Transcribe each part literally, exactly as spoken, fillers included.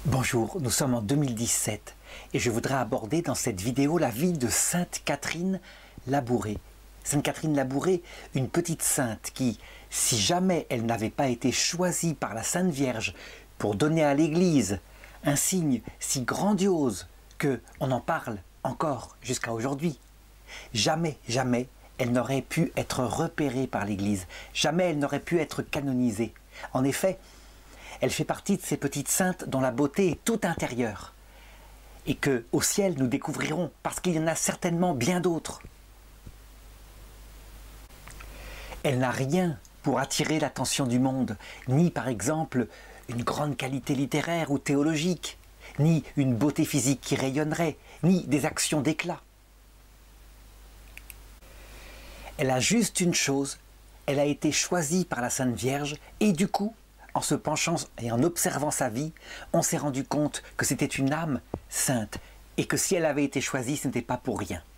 Bonjour, nous sommes en deux mille dix-sept et je voudrais aborder dans cette vidéo la vie de Sainte Catherine Labouré. Sainte Catherine Labouré, une petite sainte qui, si jamais elle n'avait pas été choisie par la Sainte Vierge pour donner à l'Église un signe si grandiose qu'on en parle encore jusqu'à aujourd'hui, jamais, jamais elle n'aurait pu être repérée par l'Église, jamais elle n'aurait pu être canonisée. En effet, elle fait partie de ces petites saintes dont la beauté est toute intérieure et que, au ciel, nous découvrirons, parce qu'il y en a certainement bien d'autres. Elle n'a rien pour attirer l'attention du monde, ni par exemple une grande qualité littéraire ou théologique, ni une beauté physique qui rayonnerait, ni des actions d'éclat. Elle a juste une chose, elle a été choisie par la Sainte Vierge et du coup, en se penchant et en observant sa vie, on s'est rendu compte que c'était une âme sainte et que si elle avait été choisie, ce n'était pas pour rien.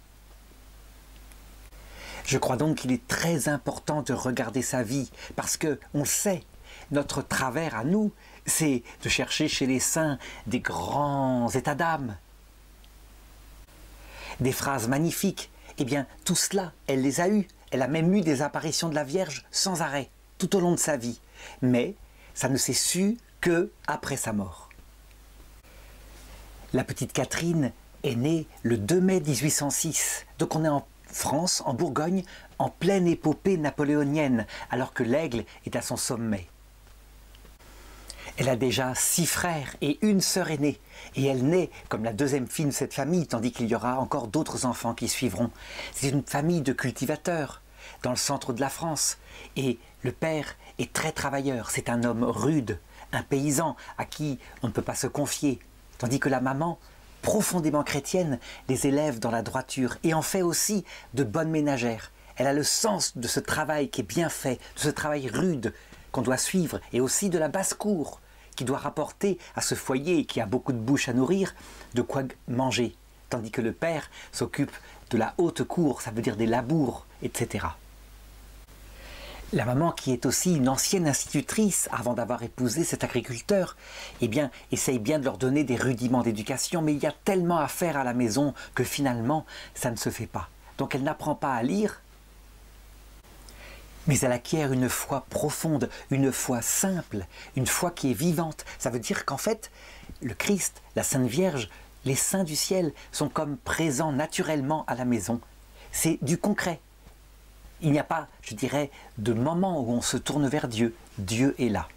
Je crois donc qu'il est très important de regarder sa vie parce que, on le sait, notre travers à nous, c'est de chercher chez les saints des grands états d'âme, des phrases magnifiques. Eh bien, tout cela, elle les a eues. Elle a même eu des apparitions de la Vierge sans arrêt, tout au long de sa vie. Mais ça ne s'est su que après sa mort. La petite Catherine est née le deux mai mille huit cent six. Donc on est en France, en Bourgogne, en pleine épopée napoléonienne, alors que l'aigle est à son sommet. Elle a déjà six frères et une sœur aînée. Et elle naît comme la deuxième fille de cette famille, tandis qu'il y aura encore d'autres enfants qui suivront. C'est une famille de cultivateurs dans le centre de la France. Et le père est très travailleur. C'est un homme rude, un paysan à qui on ne peut pas se confier. Tandis que la maman, profondément chrétienne, les élève dans la droiture et en fait aussi de bonnes ménagères. Elle a le sens de ce travail qui est bien fait, de ce travail rude qu'on doit suivre et aussi de la basse-cour qui doit rapporter à ce foyer qui a beaucoup de bouches à nourrir de quoi manger. Tandis que le père s'occupe de la haute cour, ça veut dire des labours, et cetera. La maman, qui est aussi une ancienne institutrice avant d'avoir épousé cet agriculteur, eh bien, essaye bien de leur donner des rudiments d'éducation, mais il y a tellement à faire à la maison que finalement, ça ne se fait pas. Donc elle n'apprend pas à lire, mais elle acquiert une foi profonde, une foi simple, une foi qui est vivante. Ça veut dire qu'en fait, le Christ, la Sainte Vierge, les saints du ciel sont comme présents naturellement à la maison. C'est du concret. Il n'y a pas, je dirais, de moment où on se tourne vers Dieu. Dieu est là.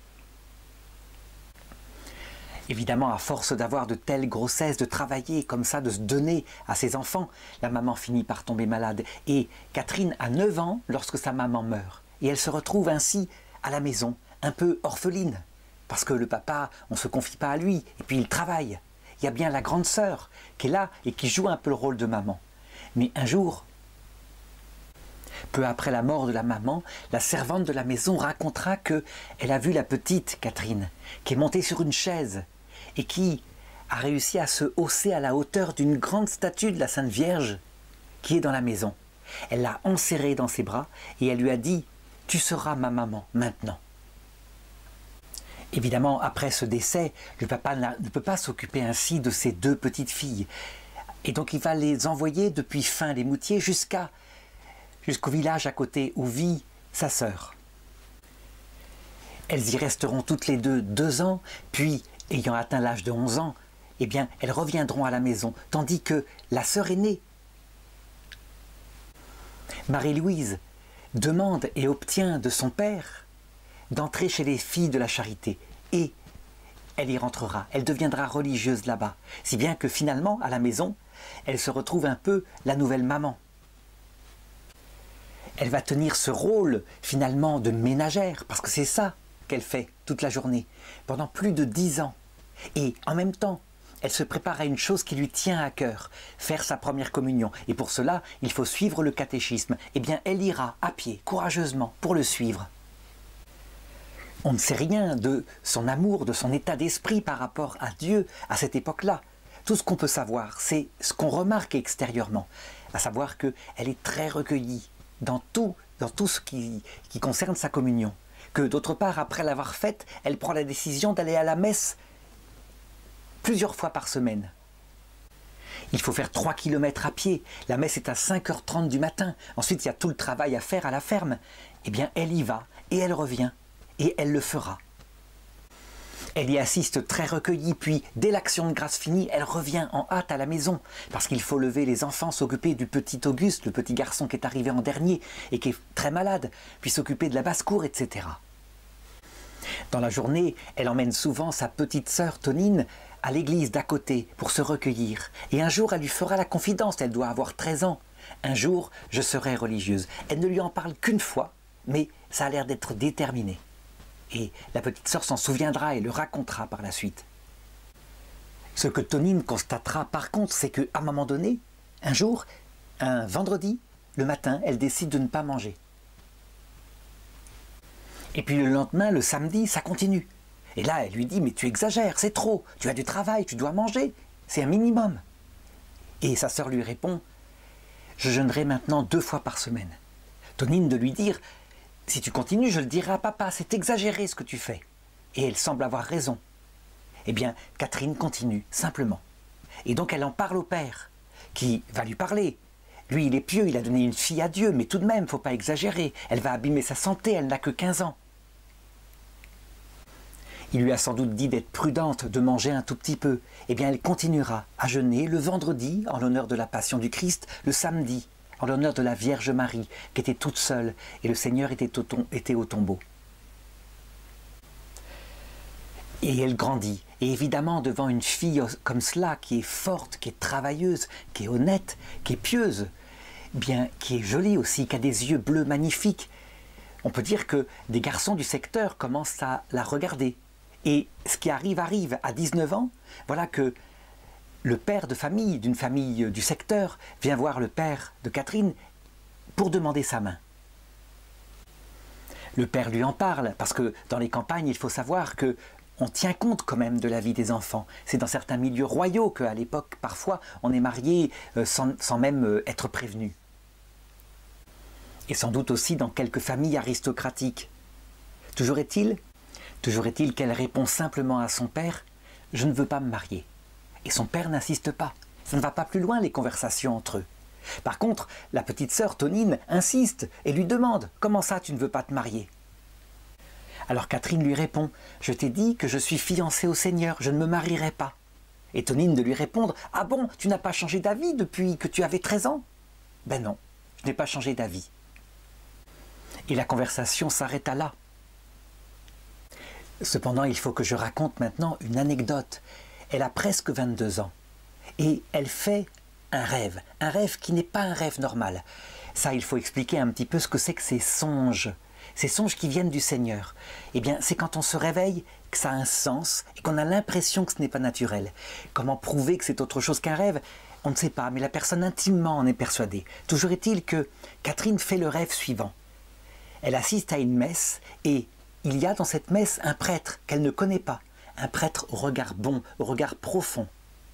Évidemment, à force d'avoir de telles grossesses, de travailler comme ça, de se donner à ses enfants, la maman finit par tomber malade. Et Catherine a neuf ans lorsque sa maman meurt. Et elle se retrouve ainsi à la maison, un peu orpheline. Parce que le papa, on ne se confie pas à lui, et puis il travaille. Il y a bien la grande sœur qui est là et qui joue un peu le rôle de maman. Mais un jour, peu après la mort de la maman, la servante de la maison racontera qu'elle a vu la petite Catherine, qui est montée sur une chaise et qui a réussi à se hausser à la hauteur d'une grande statue de la Sainte Vierge qui est dans la maison. Elle l'a enserrée dans ses bras et elle lui a dit « Tu seras ma maman maintenant ». Évidemment, après ce décès, le papa ne peut pas s'occuper ainsi de ses deux petites filles. Et donc il va les envoyer depuis fin les Moutiers jusqu'à jusqu'au village à côté où vit sa sœur. Elles y resteront toutes les deux deux ans, puis, ayant atteint l'âge de onze ans, eh bien, elles reviendront à la maison, tandis que la sœur aînée, Marie-Louise, demande et obtient de son père d'entrer chez les filles de la charité, et elle y rentrera, elle deviendra religieuse là-bas, si bien que finalement, à la maison, elle se retrouve un peu la nouvelle maman. Elle va tenir ce rôle finalement de ménagère, parce que c'est ça qu'elle fait toute la journée, pendant plus de dix ans. Et en même temps, elle se prépare à une chose qui lui tient à cœur, faire sa première communion. Et pour cela, il faut suivre le catéchisme. Eh bien, elle ira à pied, courageusement, pour le suivre. On ne sait rien de son amour, de son état d'esprit par rapport à Dieu à cette époque-là. Tout ce qu'on peut savoir, c'est ce qu'on remarque extérieurement, à savoir qu'elle est très recueillie dans tout, dans tout ce qui, qui concerne sa communion. Que d'autre part, après l'avoir faite, elle prend la décision d'aller à la messe plusieurs fois par semaine. Il faut faire trois kilomètres à pied. La messe est à cinq heures trente du matin. Ensuite, il y a tout le travail à faire à la ferme. Eh bien, elle y va et elle revient. Et elle le fera. Elle y assiste très recueillie, puis dès l'action de grâce finie, elle revient en hâte à la maison, parce qu'il faut lever les enfants, s'occuper du petit Auguste, le petit garçon qui est arrivé en dernier et qui est très malade, puis s'occuper de la basse-cour, et cetera. Dans la journée, elle emmène souvent sa petite sœur Tonine à l'église d'à côté pour se recueillir. Et un jour, elle lui fera la confidence, elle doit avoir treize ans. Un jour, je serai religieuse. Elle ne lui en parle qu'une fois, mais ça a l'air d'être déterminé. Et la petite sœur s'en souviendra et le racontera par la suite. Ce que Tonine constatera par contre, c'est qu'à un moment donné, un jour, un vendredi, le matin, elle décide de ne pas manger. Et puis le lendemain, le samedi, ça continue. Et là, elle lui dit, mais tu exagères, c'est trop, tu as du travail, tu dois manger, c'est un minimum. Et sa sœur lui répond, je jeûnerai maintenant deux fois par semaine. Tonine de lui dire, si tu continues, je le dirai à papa, c'est exagéré ce que tu fais. Et elle semble avoir raison. Eh bien, Catherine continue, simplement. Et donc elle en parle au père, qui va lui parler. Lui, il est pieux, il a donné une fille à Dieu, mais tout de même, il ne faut pas exagérer. Elle va abîmer sa santé, elle n'a que quinze ans. Il lui a sans doute dit d'être prudente, de manger un tout petit peu. Eh bien, elle continuera à jeûner le vendredi, en l'honneur de la Passion du Christ, le samedi, en l'honneur de la Vierge Marie, qui était toute seule, et le Seigneur était au, tom- était au tombeau. Et elle grandit. Et évidemment, devant une fille comme cela, qui est forte, qui est travailleuse, qui est honnête, qui est pieuse, bien, qui est jolie aussi, qui a des yeux bleus magnifiques, on peut dire que des garçons du secteur commencent à la regarder. Et ce qui arrive, arrive. À dix-neuf ans, voilà que le père de famille, d'une famille du secteur, vient voir le père de Catherine pour demander sa main. Le père lui en parle, parce que dans les campagnes, il faut savoir que on tient compte quand même de la vie des enfants. C'est dans certains milieux royaux qu'à l'époque, parfois, on est marié sans, sans même être prévenu. Et sans doute aussi dans quelques familles aristocratiques. Toujours est-il, toujours est-il qu'elle répond simplement à son père « Je ne veux pas me marier ». Et son père n'insiste pas. Ça ne va pas plus loin les conversations entre eux. Par contre, la petite sœur Tonine insiste et lui demande « Comment ça tu ne veux pas te marier ?» Alors Catherine lui répond « Je t'ai dit que je suis fiancée au Seigneur, je ne me marierai pas. » Et Tonine de lui répondre « Ah bon, tu n'as pas changé d'avis depuis que tu avais treize ans ?» Ben non, je n'ai pas changé d'avis. Et la conversation s'arrêta là. Cependant, il faut que je raconte maintenant une anecdote. Elle a presque vingt-deux ans et elle fait un rêve, un rêve qui n'est pas un rêve normal. Ça, il faut expliquer un petit peu ce que c'est que ces songes, ces songes qui viennent du Seigneur. Eh bien, c'est quand on se réveille que ça a un sens et qu'on a l'impression que ce n'est pas naturel. Comment prouver que c'est autre chose qu'un rêve? On ne sait pas, mais la personne intimement en est persuadée. Toujours est-il que Catherine fait le rêve suivant. Elle assiste à une messe et il y a dans cette messe un prêtre qu'elle ne connaît pas. Un prêtre au regard bon, au regard profond.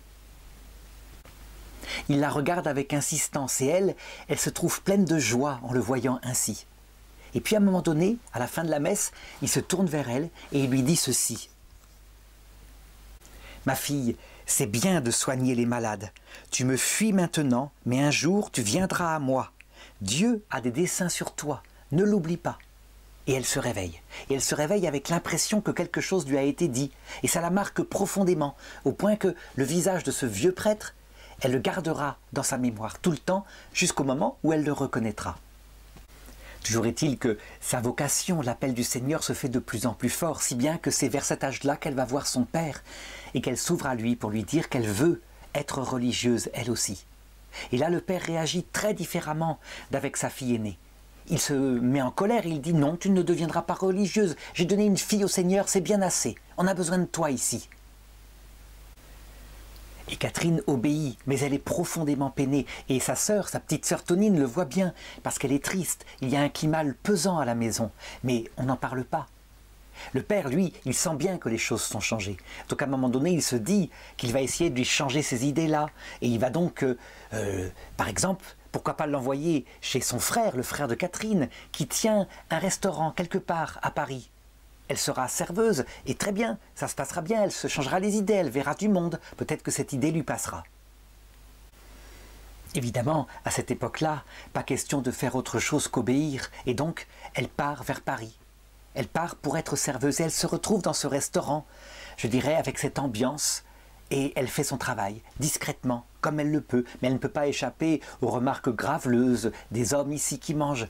Il la regarde avec insistance et elle, elle se trouve pleine de joie en le voyant ainsi. Et puis à un moment donné, à la fin de la messe, il se tourne vers elle et il lui dit ceci. « Ma fille, c'est bien de soigner les malades. Tu me fuis maintenant, mais un jour tu viendras à moi. Dieu a des desseins sur toi, ne l'oublie pas. » Et elle se réveille. Et elle se réveille avec l'impression que quelque chose lui a été dit. Et ça la marque profondément, au point que le visage de ce vieux prêtre, elle le gardera dans sa mémoire tout le temps, jusqu'au moment où elle le reconnaîtra. Toujours est-il que sa vocation, l'appel du Seigneur, se fait de plus en plus fort, si bien que c'est vers cet âge-là qu'elle va voir son père, et qu'elle s'ouvre à lui pour lui dire qu'elle veut être religieuse, elle aussi. Et là, le père réagit très différemment d'avec sa fille aînée. Il se met en colère, il dit « Non, tu ne deviendras pas religieuse. J'ai donné une fille au Seigneur, c'est bien assez. On a besoin de toi ici. » Et Catherine obéit, mais elle est profondément peinée. Et sa sœur, sa petite sœur Tonine, le voit bien, parce qu'elle est triste. Il y a un climat pesant à la maison, mais on n'en parle pas. Le père, lui, il sent bien que les choses sont changées. Donc à un moment donné, il se dit qu'il va essayer de lui changer ces idées-là. Et il va donc, euh, euh, par exemple, pourquoi pas l'envoyer chez son frère, le frère de Catherine, qui tient un restaurant quelque part à Paris. elle sera serveuse, et très bien, ça se passera bien, elle se changera les idées, elle verra du monde, peut-être que cette idée lui passera. Évidemment, à cette époque-là, pas question de faire autre chose qu'obéir, et donc elle part vers Paris. Elle part pour être serveuse, et elle se retrouve dans ce restaurant, je dirais avec cette ambiance, et elle fait son travail, discrètement, comme elle le peut, mais elle ne peut pas échapper aux remarques graveleuses des hommes ici qui mangent.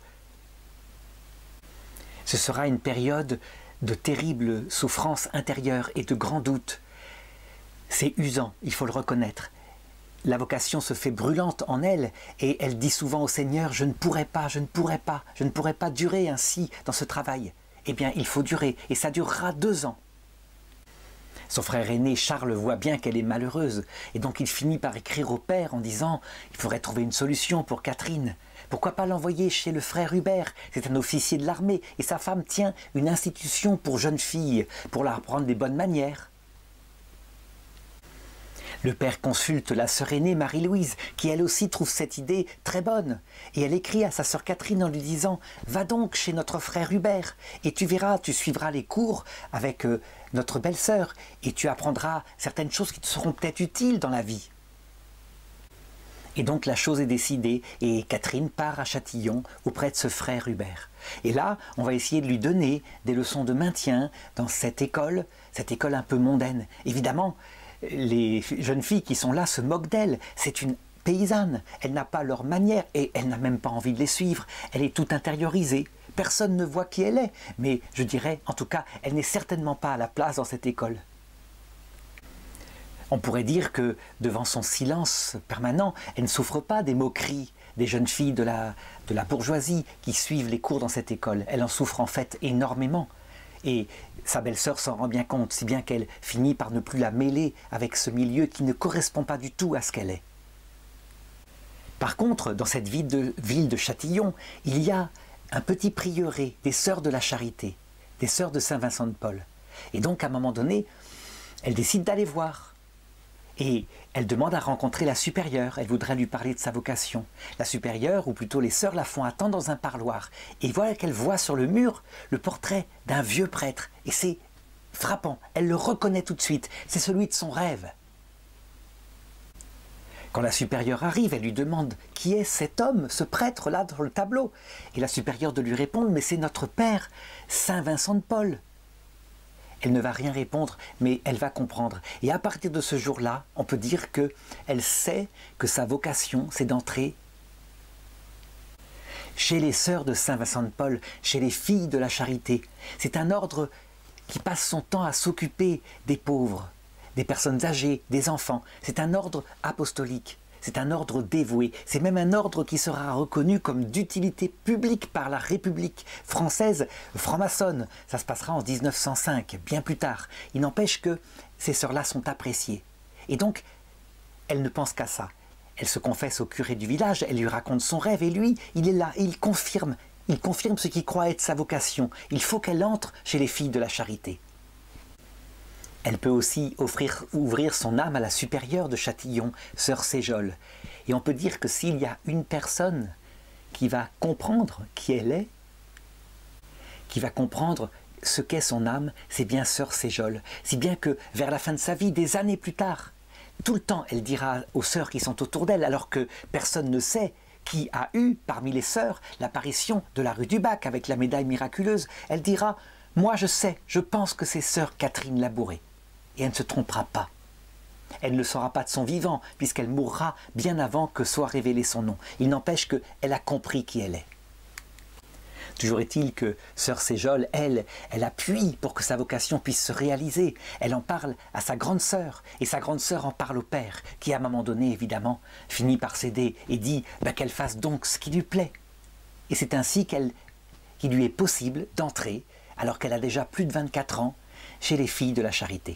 Ce sera une période de terrible souffrance intérieure et de grand doute. C'est usant, il faut le reconnaître. La vocation se fait brûlante en elle et elle dit souvent au Seigneur « Je ne pourrai pas, je ne pourrai pas, je ne pourrai pas durer ainsi dans ce travail. » Eh bien, il faut durer et ça durera deux ans. Son frère aîné Charles voit bien qu'elle est malheureuse et donc il finit par écrire au père en disant « Il faudrait trouver une solution pour Catherine. Pourquoi pas l'envoyer chez le frère Hubert? C'est un officier de l'armée et sa femme tient une institution pour jeunes filles, pour leur apprendre des bonnes manières. » Le père consulte la sœur aînée Marie-Louise, qui elle aussi trouve cette idée très bonne. Et elle écrit à sa sœur Catherine en lui disant « Va donc chez notre frère Hubert, et tu verras, tu suivras les cours avec euh, notre belle-sœur, et tu apprendras certaines choses qui te seront peut-être utiles dans la vie. » Et donc la chose est décidée, et Catherine part à Châtillon auprès de ce frère Hubert. Et là, on va essayer de lui donner des leçons de maintien dans cette école, cette école un peu mondaine. Évidemment, les jeunes filles qui sont là se moquent d'elle. C'est une paysanne. Elle n'a pas leur manière et elle n'a même pas envie de les suivre. Elle est toute intériorisée. Personne ne voit qui elle est. Mais je dirais, en tout cas, elle n'est certainement pas à la place dans cette école. On pourrait dire que, devant son silence permanent, elle ne souffre pas des moqueries des jeunes filles de la, de la bourgeoisie qui suivent les cours dans cette école. Elle en souffre en fait énormément. Et sa belle-sœur s'en rend bien compte, si bien qu'elle finit par ne plus la mêler avec ce milieu qui ne correspond pas du tout à ce qu'elle est. Par contre, dans cette ville de, ville de Châtillon, il y a un petit prieuré des Sœurs de la Charité, des Sœurs de Saint-Vincent-de-Paul. Et donc, à un moment donné, elle décide d'aller voir. Et elle demande à rencontrer la supérieure, elle voudrait lui parler de sa vocation. La supérieure, ou plutôt les sœurs, la font attendre dans un parloir. Et voilà qu'elle voit sur le mur le portrait d'un vieux prêtre. Et c'est frappant, elle le reconnaît tout de suite, c'est celui de son rêve. Quand la supérieure arrive, elle lui demande « Qui est cet homme, ce prêtre-là dans le tableau ?» Et la supérieure de lui répondre « Mais c'est notre père, Saint Vincent de Paul !» Elle ne va rien répondre, mais elle va comprendre. Et à partir de ce jour-là, on peut dire qu'elle sait que sa vocation, c'est d'entrer chez les sœurs de Saint Vincent de Paul, chez les filles de la charité. C'est un ordre qui passe son temps à s'occuper des pauvres, des personnes âgées, des enfants. C'est un ordre apostolique. C'est un ordre dévoué, c'est même un ordre qui sera reconnu comme d'utilité publique par la République française franc-maçonne. Ça se passera en mille neuf cent cinq, bien plus tard. Il n'empêche que ces sœurs-là sont appréciées. Et donc, elle ne pense qu'à ça. Elle se confesse au curé du village, elle lui raconte son rêve, et lui, il est là, il confirme, il confirme ce qu'il croit être sa vocation. Il faut qu'elle entre chez les filles de la charité. Elle peut aussi offrir, ouvrir son âme à la supérieure de Châtillon, sœur Séjol. Et on peut dire que s'il y a une personne qui va comprendre qui elle est, qui va comprendre ce qu'est son âme, c'est bien sœur Séjol. Si bien que vers la fin de sa vie, des années plus tard, tout le temps elle dira aux sœurs qui sont autour d'elle, alors que personne ne sait qui a eu parmi les sœurs l'apparition de la rue du Bac avec la médaille miraculeuse, elle dira « Moi je sais, je pense que c'est sœur Catherine Labouré ». Et elle ne se trompera pas. Elle ne le saura pas de son vivant, puisqu'elle mourra bien avant que soit révélé son nom. Il n'empêche qu'elle a compris qui elle est. Toujours est-il que sœur Séjol, elle, elle appuie pour que sa vocation puisse se réaliser. Elle en parle à sa grande sœur, et sa grande sœur en parle au père, qui à un moment donné, évidemment, finit par céder et dit bah, qu'elle fasse donc ce qui lui plaît. Et c'est ainsi qu'elle, qu'il lui est possible d'entrer, alors qu'elle a déjà plus de vingt-quatre ans, chez les filles de la charité.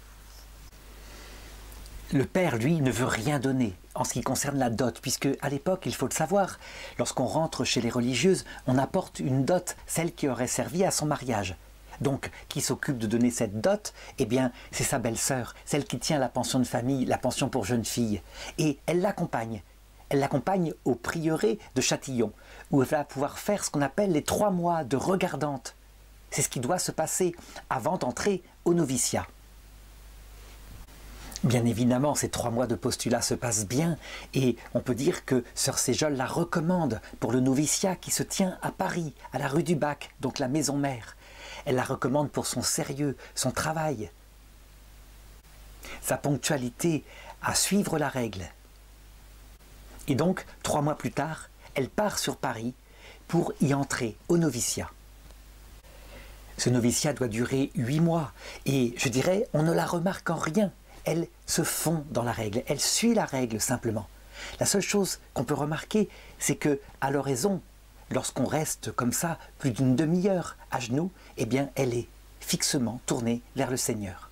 Le père, lui, ne veut rien donner en ce qui concerne la dot, puisque à l'époque, il faut le savoir, lorsqu'on rentre chez les religieuses, on apporte une dot, celle qui aurait servi à son mariage. Donc, qui s'occupe de donner cette dot? Eh bien, c'est sa belle-sœur, celle qui tient la pension de famille, la pension pour jeunes filles. Et elle l'accompagne. Elle l'accompagne au prieuré de Châtillon, où elle va pouvoir faire ce qu'on appelle les trois mois de regardante. C'est ce qui doit se passer avant d'entrer au noviciat. Bien évidemment, ces trois mois de postulat se passent bien et on peut dire que sœur Séjol la recommande pour le noviciat qui se tient à Paris, à la rue du Bac, donc la maison mère. Elle la recommande pour son sérieux, son travail, sa ponctualité à suivre la règle. Et donc, trois mois plus tard, elle part sur Paris pour y entrer au noviciat. Ce noviciat doit durer huit mois et je dirais, on ne la remarque en rien. Elle se fond dans la règle, elle suit la règle simplement. La seule chose qu'on peut remarquer, c'est que à l'oraison, lorsqu'on reste comme ça plus d'une demi-heure à genoux, eh bien elle est fixement tournée vers le Seigneur.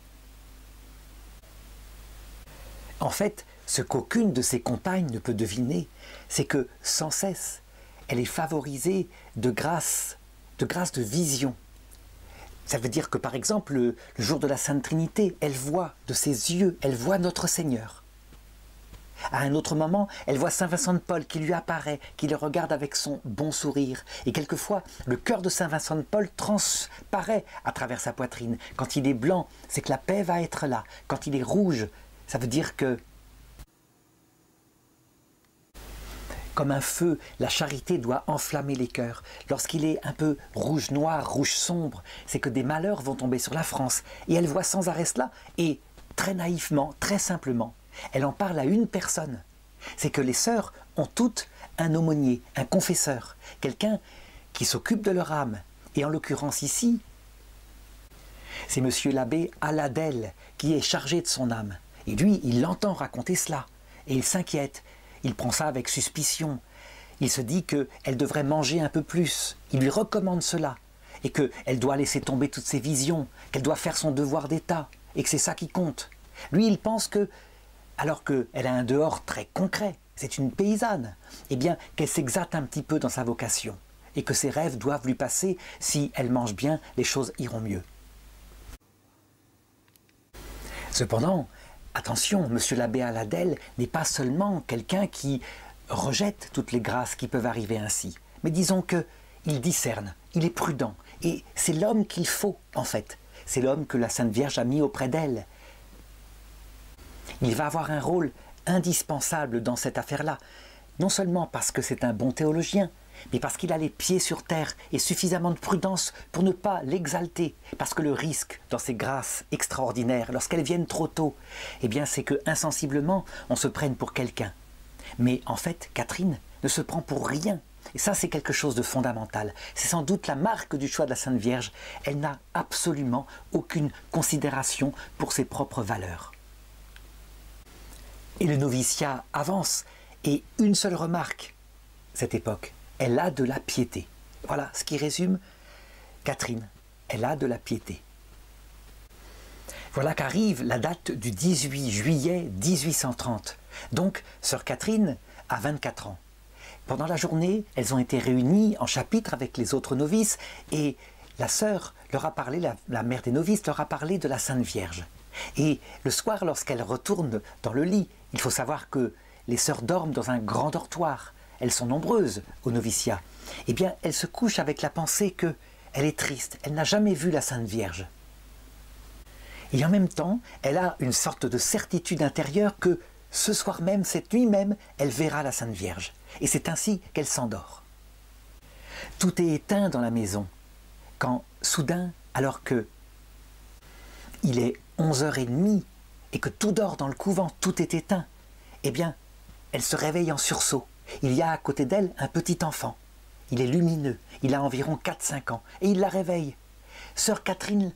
En fait, ce qu'aucune de ses compagnes ne peut deviner, c'est que sans cesse, elle est favorisée de grâce, de grâce de vision. Ça veut dire que par exemple, le, le jour de la Sainte Trinité, elle voit de ses yeux, elle voit notre Seigneur. À un autre moment, elle voit Saint Vincent de Paul qui lui apparaît, qui le regarde avec son bon sourire. Et quelquefois, le cœur de Saint Vincent de Paul transparaît à travers sa poitrine. Quand il est blanc, c'est que la paix va être là. Quand il est rouge, ça veut dire que, comme un feu, la charité doit enflammer les cœurs. Lorsqu'il est un peu rouge noir, rouge sombre, c'est que des malheurs vont tomber sur la France. Et elle voit sans arrêt cela, et très naïvement, très simplement, elle en parle à une personne. C'est que les sœurs ont toutes un aumônier, un confesseur, quelqu'un qui s'occupe de leur âme. Et en l'occurrence ici, c'est monsieur l'abbé Aladel qui est chargé de son âme. Et lui, il l'entend raconter cela, et il s'inquiète. Il prend ça avec suspicion. Il se dit qu'elle devrait manger un peu plus. Il lui recommande cela. Et qu'elle doit laisser tomber toutes ses visions, qu'elle doit faire son devoir d'État, et que c'est ça qui compte. Lui, il pense que, alors qu'elle a un dehors très concret, c'est une paysanne, eh bien, qu'elle s'exalte un petit peu dans sa vocation, et que ses rêves doivent lui passer. Si elle mange bien, les choses iront mieux. Cependant, attention, monsieur l'abbé Aladel n'est pas seulement quelqu'un qui rejette toutes les grâces qui peuvent arriver ainsi, mais disons qu'il discerne, il est prudent, et c'est l'homme qu'il faut en fait, c'est l'homme que la Sainte Vierge a mis auprès d'elle. Il va avoir un rôle indispensable dans cette affaire-là, non seulement parce que c'est un bon théologien, mais parce qu'il a les pieds sur terre et suffisamment de prudence pour ne pas l'exalter. Parce que le risque dans ces grâces extraordinaires, lorsqu'elles viennent trop tôt, eh bien c'est que insensiblement on se prenne pour quelqu'un. Mais en fait, Catherine ne se prend pour rien. Et ça, c'est quelque chose de fondamental. C'est sans doute la marque du choix de la Sainte Vierge. Elle n'a absolument aucune considération pour ses propres valeurs. Et le noviciat avance. Et une seule remarque, cette époque, elle a de la piété. Voilà ce qui résume Catherine. Elle a de la piété. Voilà qu'arrive la date du dix-huit juillet mille huit cent trente. Donc, sœur Catherine a vingt-quatre ans. Pendant la journée, elles ont été réunies en chapitre avec les autres novices et la sœur leur a parlé, la, la mère des novices leur a parlé de la Sainte Vierge. Et le soir, lorsqu'elles retournent dans le lit, il faut savoir que les sœurs dorment dans un grand dortoir. Elles sont nombreuses au noviciat. Eh bien, elles se couchent avec la pensée qu'elle est triste, elle n'a jamais vu la Sainte Vierge. Et en même temps, elle a une sorte de certitude intérieure que ce soir même, cette nuit même, elle verra la Sainte Vierge. Et c'est ainsi qu'elle s'endort. Tout est éteint dans la maison, quand soudain, alors que il est onze heures trente et que tout dort dans le couvent, tout est éteint, eh bien, elle se réveille en sursaut. Il y a à côté d'elle un petit enfant. Il est lumineux, il a environ quatre cinq ans, et il la réveille. Sœur Catherine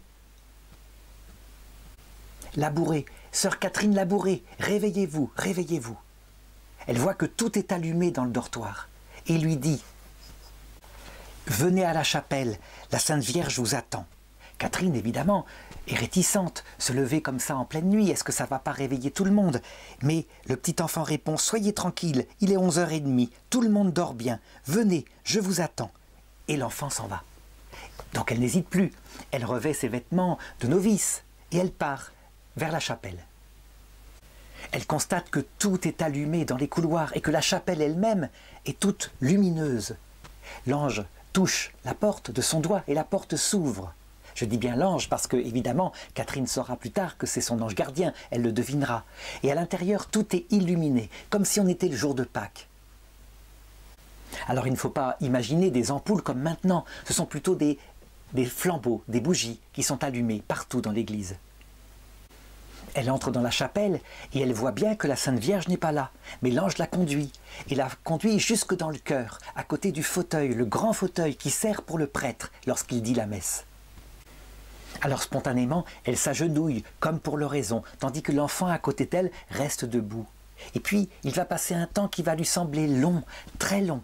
Labouré, Sœur Catherine Labouré, réveillez-vous, réveillez-vous. Elle voit que tout est allumé dans le dortoir, et lui dit « Venez à la chapelle, la Sainte Vierge vous attend. » Catherine, évidemment, est réticente, se lever comme ça en pleine nuit, est-ce que ça ne va pas réveiller tout le monde? Mais le petit enfant répond, soyez tranquille, il est onze heures trente, tout le monde dort bien, venez, je vous attends. Et l'enfant s'en va. Donc elle n'hésite plus, elle revêt ses vêtements de novice et elle part vers la chapelle. Elle constate que tout est allumé dans les couloirs et que la chapelle elle-même est toute lumineuse. L'ange, touche la porte de son doigt et la porte s'ouvre. Je dis bien l'ange parce que, évidemment, Catherine saura plus tard que c'est son ange gardien, elle le devinera. Et à l'intérieur, tout est illuminé, comme si on était le jour de Pâques. Alors il ne faut pas imaginer des ampoules comme maintenant, ce sont plutôt des, des flambeaux, des bougies qui sont allumées partout dans l'église. Elle entre dans la chapelle et elle voit bien que la Sainte Vierge n'est pas là, mais l'ange la conduit, et la conduit jusque dans le chœur, à côté du fauteuil, le grand fauteuil qui sert pour le prêtre lorsqu'il dit la messe. Alors spontanément, elle s'agenouille, comme pour l'oraison, tandis que l'enfant à côté d'elle reste debout. Et puis, il va passer un temps qui va lui sembler long, très long.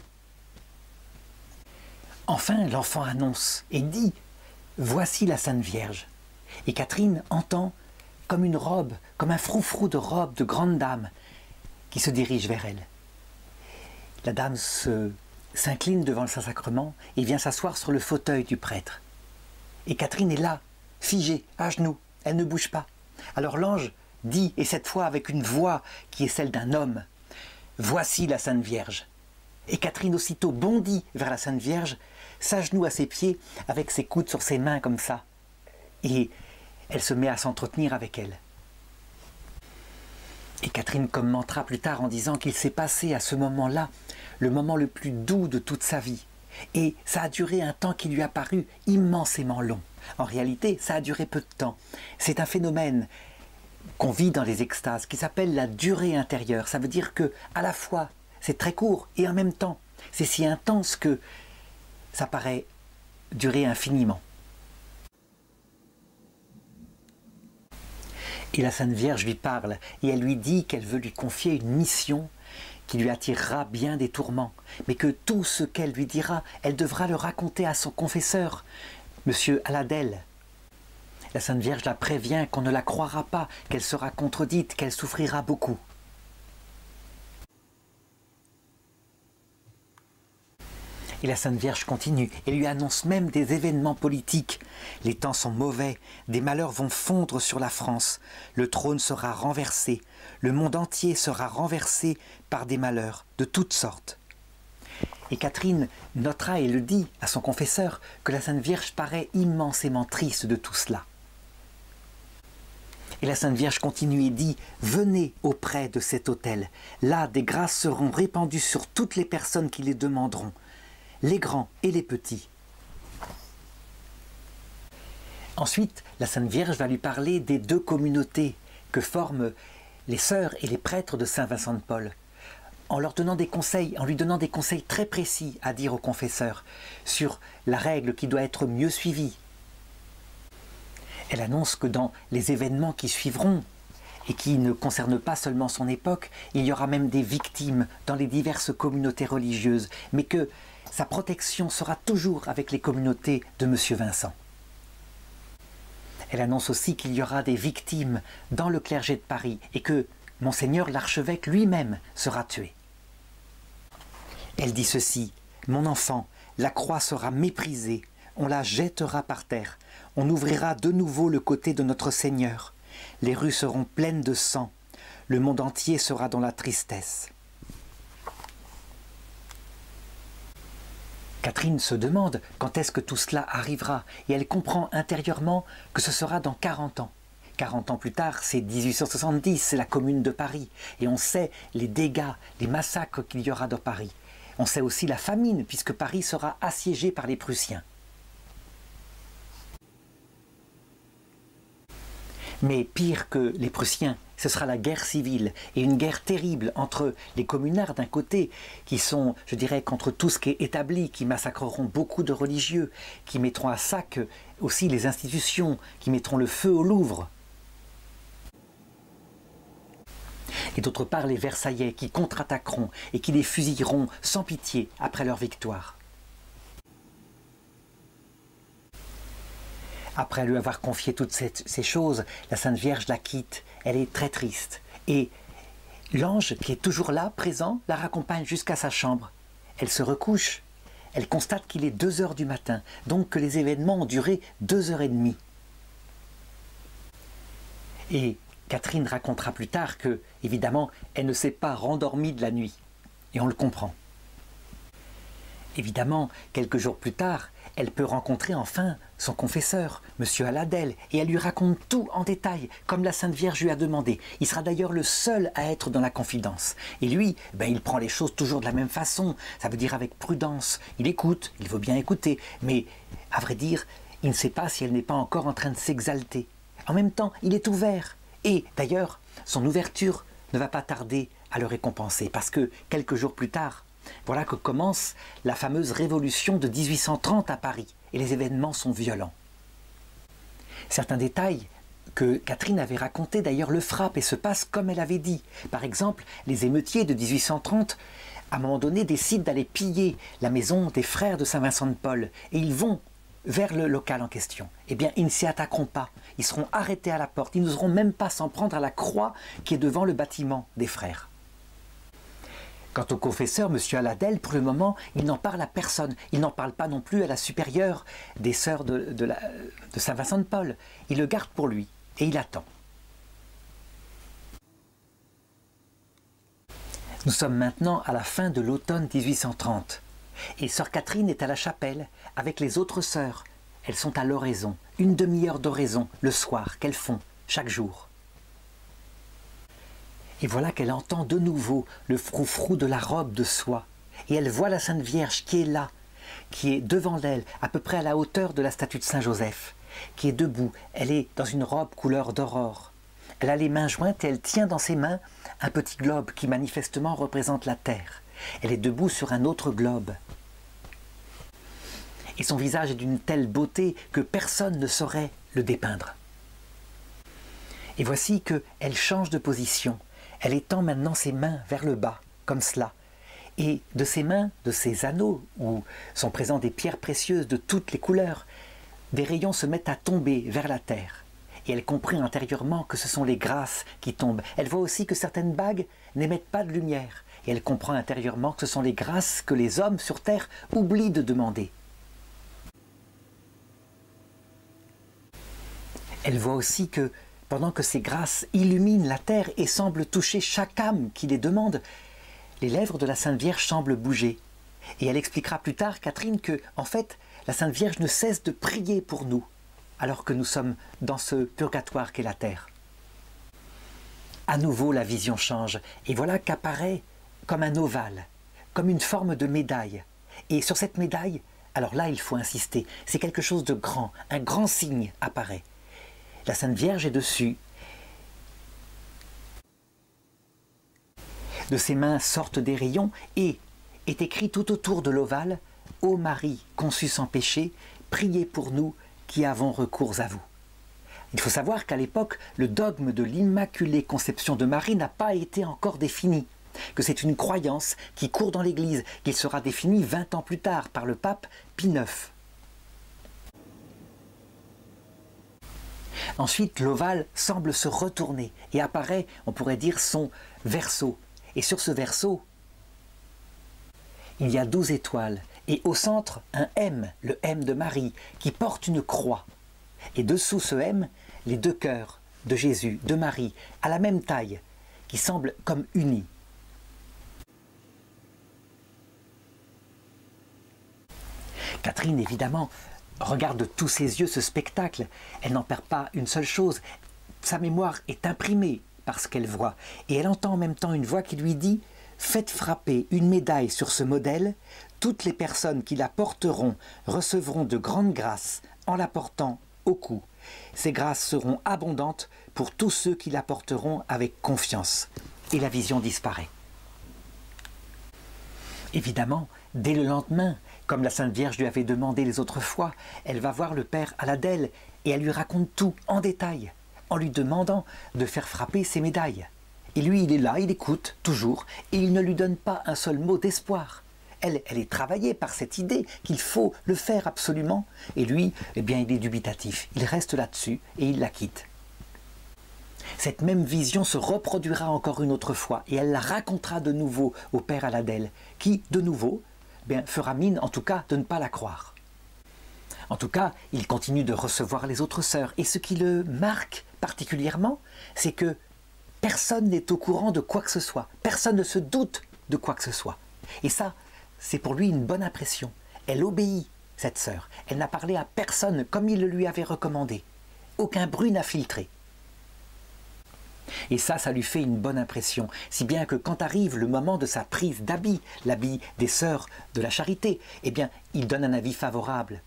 Enfin, l'enfant annonce et dit « Voici la Sainte Vierge ». Et Catherine entend comme une robe, comme un froufrou de robe de grande dame qui se dirige vers elle. La dame se, s'incline devant le Saint-Sacrement et vient s'asseoir sur le fauteuil du prêtre. Et Catherine est là, figée, à genoux, elle ne bouge pas. Alors l'ange dit, et cette fois avec une voix qui est celle d'un homme, « Voici la Sainte Vierge ». Et Catherine aussitôt bondit vers la Sainte Vierge, s'agenouille à ses pieds, avec ses coudes sur ses mains comme ça. Et elle se met à s'entretenir avec elle. Et Catherine commentera plus tard en disant qu'il s'est passé à ce moment-là le moment le plus doux de toute sa vie. Et ça a duré un temps qui lui a paru immensément long. En réalité, ça a duré peu de temps. C'est un phénomène qu'on vit dans les extases qui s'appelle la durée intérieure. Ça veut dire que à la fois c'est très court et en même temps c'est si intense que ça paraît durer infiniment. Et la Sainte Vierge lui parle et elle lui dit qu'elle veut lui confier une mission qui lui attirera bien des tourments, mais que tout ce qu'elle lui dira, elle devra le raconter à son confesseur, Monsieur Aladel. La Sainte Vierge la prévient qu'on ne la croira pas, qu'elle sera contredite, qu'elle souffrira beaucoup. Et la Sainte Vierge continue et lui annonce même des événements politiques. Les temps sont mauvais, des malheurs vont fondre sur la France, le trône sera renversé, le monde entier sera renversé par des malheurs de toutes sortes. Et Catherine notera et le dit à son confesseur que la Sainte Vierge paraît immensément triste de tout cela. Et la Sainte Vierge continue et dit « Venez auprès de cet autel, là des grâces seront répandues sur toutes les personnes qui les demanderont, les grands et les petits. » Ensuite, la Sainte Vierge va lui parler des deux communautés que forment les sœurs et les prêtres de Saint Vincent de Paul, en leur donnant des conseils, en lui donnant des conseils très précis à dire au confesseur sur la règle qui doit être mieux suivie. Elle annonce que dans les événements qui suivront, et qui ne concernent pas seulement son époque, il y aura même des victimes dans les diverses communautés religieuses, mais que sa protection sera toujours avec les communautés de Monsieur Vincent. Elle annonce aussi qu'il y aura des victimes dans le clergé de Paris et que Monseigneur l'archevêque lui-même sera tué. Elle dit ceci, « Mon enfant, la croix sera méprisée, on la jettera par terre, on ouvrira de nouveau le côté de notre Seigneur, les rues seront pleines de sang, le monde entier sera dans la tristesse. » Catherine se demande quand est-ce que tout cela arrivera et elle comprend intérieurement que ce sera dans quarante ans. quarante ans plus tard, c'est mille huit cent soixante-dix, c'est la Commune de Paris. Et on sait les dégâts, les massacres qu'il y aura dans Paris. On sait aussi la famine, puisque Paris sera assiégé par les Prussiens. Mais pire que les Prussiens, ce sera la guerre civile et une guerre terrible entre les communards d'un côté, qui sont, je dirais, contre tout ce qui est établi, qui massacreront beaucoup de religieux, qui mettront à sac aussi les institutions, qui mettront le feu au Louvre. Et d'autre part les Versaillais qui contre-attaqueront et qui les fusilleront sans pitié après leur victoire. Après lui avoir confié toutes ces, ces choses, la Sainte Vierge la quitte. Elle est très triste. Et l'ange, qui est toujours là, présent, la raccompagne jusqu'à sa chambre. Elle se recouche. Elle constate qu'il est deux heures du matin, donc que les événements ont duré deux heures et demie. Et Catherine racontera plus tard que, évidemment, elle ne s'est pas rendormie de la nuit. Et on le comprend. Évidemment, quelques jours plus tard, elle peut rencontrer enfin son confesseur, M. Aladel, et elle lui raconte tout en détail, comme la Sainte Vierge lui a demandé. Il sera d'ailleurs le seul à être dans la confidence. Et lui, ben, il prend les choses toujours de la même façon, ça veut dire avec prudence. Il écoute, il veut bien écouter, mais à vrai dire, il ne sait pas si elle n'est pas encore en train de s'exalter. En même temps, il est ouvert. Et d'ailleurs, son ouverture ne va pas tarder à le récompenser, parce que quelques jours plus tard, voilà que commence la fameuse révolution de mille huit cent trente à Paris, et les événements sont violents. Certains détails que Catherine avait racontés d'ailleurs le frappent et se passent comme elle avait dit. Par exemple, les émeutiers de mille huit cent trente, à un moment donné, décident d'aller piller la maison des frères de Saint-Vincent-de-Paul, et ils vont vers le local en question. Eh bien, ils ne s'y attaqueront pas, ils seront arrêtés à la porte, ils n'oseront même pas s'en prendre à la croix qui est devant le bâtiment des frères. Quant au confesseur, M. Aladel, pour le moment, il n'en parle à personne. Il n'en parle pas non plus à la supérieure des sœurs de, de, la, de Saint-Vincent-de-Paul. Il le garde pour lui et il attend. Nous sommes maintenant à la fin de l'automne mille huit cent trente. Et sœur Catherine est à la chapelle avec les autres sœurs. Elles sont à l'oraison, une demi-heure d'oraison le soir qu'elles font chaque jour. Et voilà qu'elle entend de nouveau le froufrou de la robe de soie. Et elle voit la Sainte Vierge qui est là, qui est devant elle, à peu près à la hauteur de la statue de Saint-Joseph, qui est debout. Elle est dans une robe couleur d'aurore. Elle a les mains jointes et elle tient dans ses mains un petit globe qui manifestement représente la terre. Elle est debout sur un autre globe. Et son visage est d'une telle beauté que personne ne saurait le dépeindre. Et voici qu'elle change de position. Elle étend maintenant ses mains vers le bas, comme cela. Et de ses mains, de ses anneaux, où sont présents des pierres précieuses de toutes les couleurs, des rayons se mettent à tomber vers la terre. Et elle comprend intérieurement que ce sont les grâces qui tombent. Elle voit aussi que certaines bagues n'émettent pas de lumière. Et elle comprend intérieurement que ce sont les grâces que les hommes sur terre oublient de demander. Elle voit aussi que pendant que ces grâces illuminent la terre et semblent toucher chaque âme qui les demande, les lèvres de la Sainte Vierge semblent bouger. Et elle expliquera plus tard, Catherine, que, en fait, la Sainte Vierge ne cesse de prier pour nous, alors que nous sommes dans ce purgatoire qu'est la terre. À nouveau, la vision change, et voilà qu'apparaît comme un ovale, comme une forme de médaille. Et sur cette médaille, alors là, il faut insister, c'est quelque chose de grand, un grand signe apparaît. La Sainte Vierge est dessus. De ses mains sortent des rayons et est écrit tout autour de l'ovale « Ô Marie, conçue sans péché, priez pour nous qui avons recours à vous ». Il faut savoir qu'à l'époque, le dogme de l'Immaculée Conception de Marie n'a pas été encore défini, que c'est une croyance qui court dans l'Église, qu'il sera défini vingt ans plus tard par le pape Pie neuf. Ensuite, l'ovale semble se retourner et apparaît, on pourrait dire, son verseau. Et sur ce verseau, il y a douze étoiles. Et au centre, un M, le M de Marie, qui porte une croix. Et dessous ce M, les deux cœurs de Jésus, de Marie, à la même taille, qui semblent comme unis. Catherine, évidemment, regarde de tous ses yeux ce spectacle. Elle n'en perd pas une seule chose. Sa mémoire est imprimée par ce qu'elle voit. Et elle entend en même temps une voix qui lui dit « Faites frapper une médaille sur ce modèle. Toutes les personnes qui la porteront recevront de grandes grâces en la portant au cou. Ces grâces seront abondantes pour tous ceux qui la porteront avec confiance. » Et la vision disparaît. Évidemment, dès le lendemain, comme la Sainte Vierge lui avait demandé les autres fois, elle va voir le père Aladel et elle lui raconte tout en détail, en lui demandant de faire frapper ses médailles. Et lui, il est là, il écoute, toujours, et il ne lui donne pas un seul mot d'espoir. Elle, elle est travaillée par cette idée qu'il faut le faire absolument, et lui, eh bien, il est dubitatif. Il reste là-dessus et il la quitte. Cette même vision se reproduira encore une autre fois, et elle la racontera de nouveau au père Aladel, qui, de nouveau, bien, fera mine, en tout cas, de ne pas la croire. En tout cas, il continue de recevoir les autres sœurs. Et ce qui le marque particulièrement, c'est que personne n'est au courant de quoi que ce soit. Personne ne se doute de quoi que ce soit. Et ça, c'est pour lui une bonne impression. Elle obéit, cette sœur. Elle n'a parlé à personne comme il le lui avait recommandé. Aucun bruit n'a filtré. Et ça, ça lui fait une bonne impression, si bien que quand arrive le moment de sa prise d'habit, l'habit des sœurs de la charité, eh bien, il donne un avis favorable.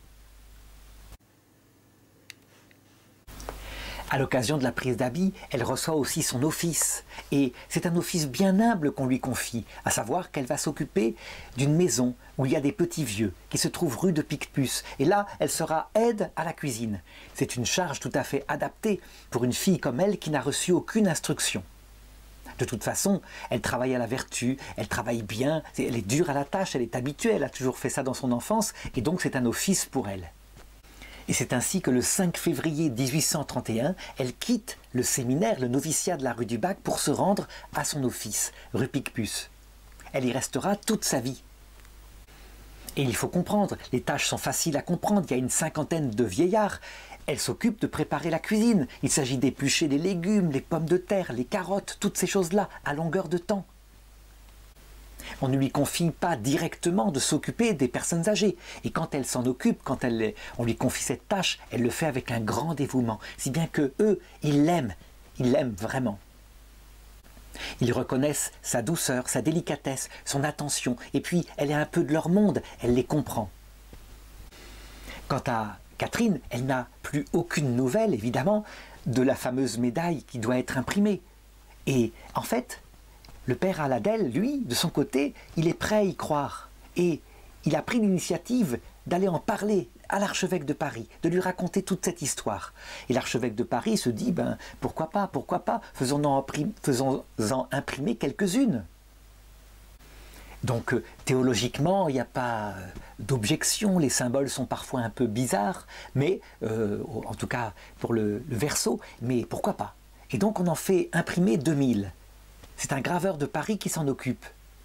À l'occasion de la prise d'habit, elle reçoit aussi son office. Et c'est un office bien humble qu'on lui confie, à savoir qu'elle va s'occuper d'une maison où il y a des petits vieux, qui se trouve rue de Picpus. Et là, elle sera aide à la cuisine. C'est une charge tout à fait adaptée pour une fille comme elle qui n'a reçu aucune instruction. De toute façon, elle travaille à la vertu, elle travaille bien, elle est dure à la tâche, elle est habituée, elle a toujours fait ça dans son enfance, et donc c'est un office pour elle. Et c'est ainsi que le cinq février mille huit cent trente et un, elle quitte le séminaire, le noviciat de la rue du Bac pour se rendre à son office, rue Picpus. Elle y restera toute sa vie. Et il faut comprendre, les tâches sont faciles à comprendre, il y a une cinquantaine de vieillards. Elle s'occupe de préparer la cuisine. Il s'agit d'éplucher les légumes, les pommes de terre, les carottes, toutes ces choses-là, à longueur de temps. On ne lui confie pas directement de s'occuper des personnes âgées. Et quand elle s'en occupe, quand elle, on lui confie cette tâche, elle le fait avec un grand dévouement. Si bien que eux, ils l'aiment, ils l'aiment vraiment. Ils reconnaissent sa douceur, sa délicatesse, son attention. Et puis, elle est un peu de leur monde, elle les comprend. Quant à Catherine, elle n'a plus aucune nouvelle, évidemment, de la fameuse médaille qui doit être imprimée. Et en fait, le père Aladel, lui, de son côté, il est prêt à y croire. Et il a pris l'initiative d'aller en parler à l'archevêque de Paris, de lui raconter toute cette histoire. Et l'archevêque de Paris se dit, ben, pourquoi pas, pourquoi pas, faisons-en imprim- faisons-en imprimer quelques-unes. Donc, euh, théologiquement, il n'y a pas euh, d'objection, les symboles sont parfois un peu bizarres, mais, euh, en tout cas pour le, le verso, mais pourquoi pas. Et donc on en fait imprimer deux mille. C'est un graveur de Paris qui s'en occupe.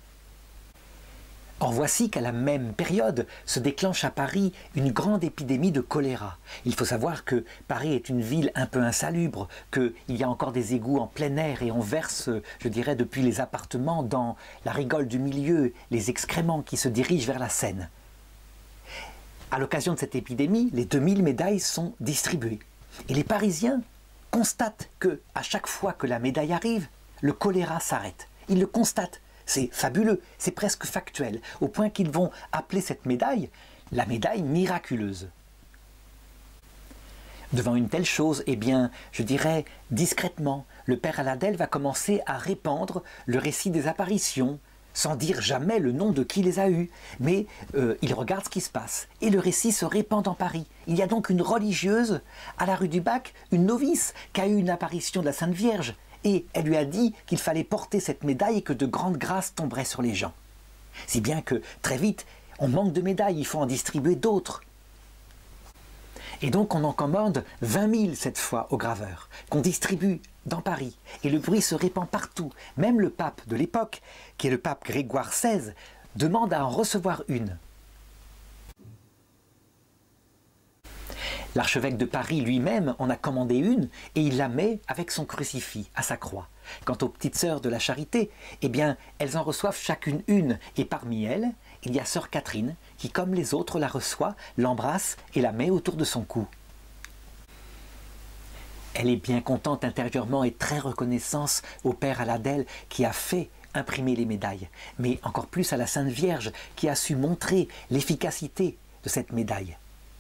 Or voici qu'à la même période se déclenche à Paris une grande épidémie de choléra. Il faut savoir que Paris est une ville un peu insalubre, qu'il y a encore des égouts en plein air et on verse, je dirais, depuis les appartements dans la rigole du milieu, les excréments qui se dirigent vers la Seine. À l'occasion de cette épidémie, les deux mille médailles sont distribuées. Et les Parisiens constatent que, à chaque fois que la médaille arrive, le choléra s'arrête. Ils le constatent. C'est fabuleux, c'est presque factuel, au point qu'ils vont appeler cette médaille la médaille miraculeuse. Devant une telle chose, eh bien, je dirais discrètement, le père Aladel va commencer à répandre le récit des apparitions, sans dire jamais le nom de qui les a eus, mais euh, il regarde ce qui se passe, et le récit se répand dans Paris. Il y a donc une religieuse à la rue du Bac, une novice, qui a eu une apparition de la Sainte Vierge, et elle lui a dit qu'il fallait porter cette médaille et que de grandes grâces tomberaient sur les gens. Si bien que, très vite, on manque de médailles, il faut en distribuer d'autres. Et donc on en commande vingt mille cette fois aux graveurs, qu'on distribue dans Paris. Et le bruit se répand partout. Même le pape de l'époque, qui est le pape Grégoire seize, demande à en recevoir une. L'archevêque de Paris lui-même en a commandé une et il la met avec son crucifix à sa croix. Quant aux petites sœurs de la charité, eh bien, elles en reçoivent chacune une. Et parmi elles, il y a sœur Catherine qui, comme les autres, la reçoit, l'embrasse et la met autour de son cou. Elle est bien contente intérieurement et très reconnaissante au père Aladel qui a fait imprimer les médailles, mais encore plus à la Sainte Vierge qui a su montrer l'efficacité de cette médaille.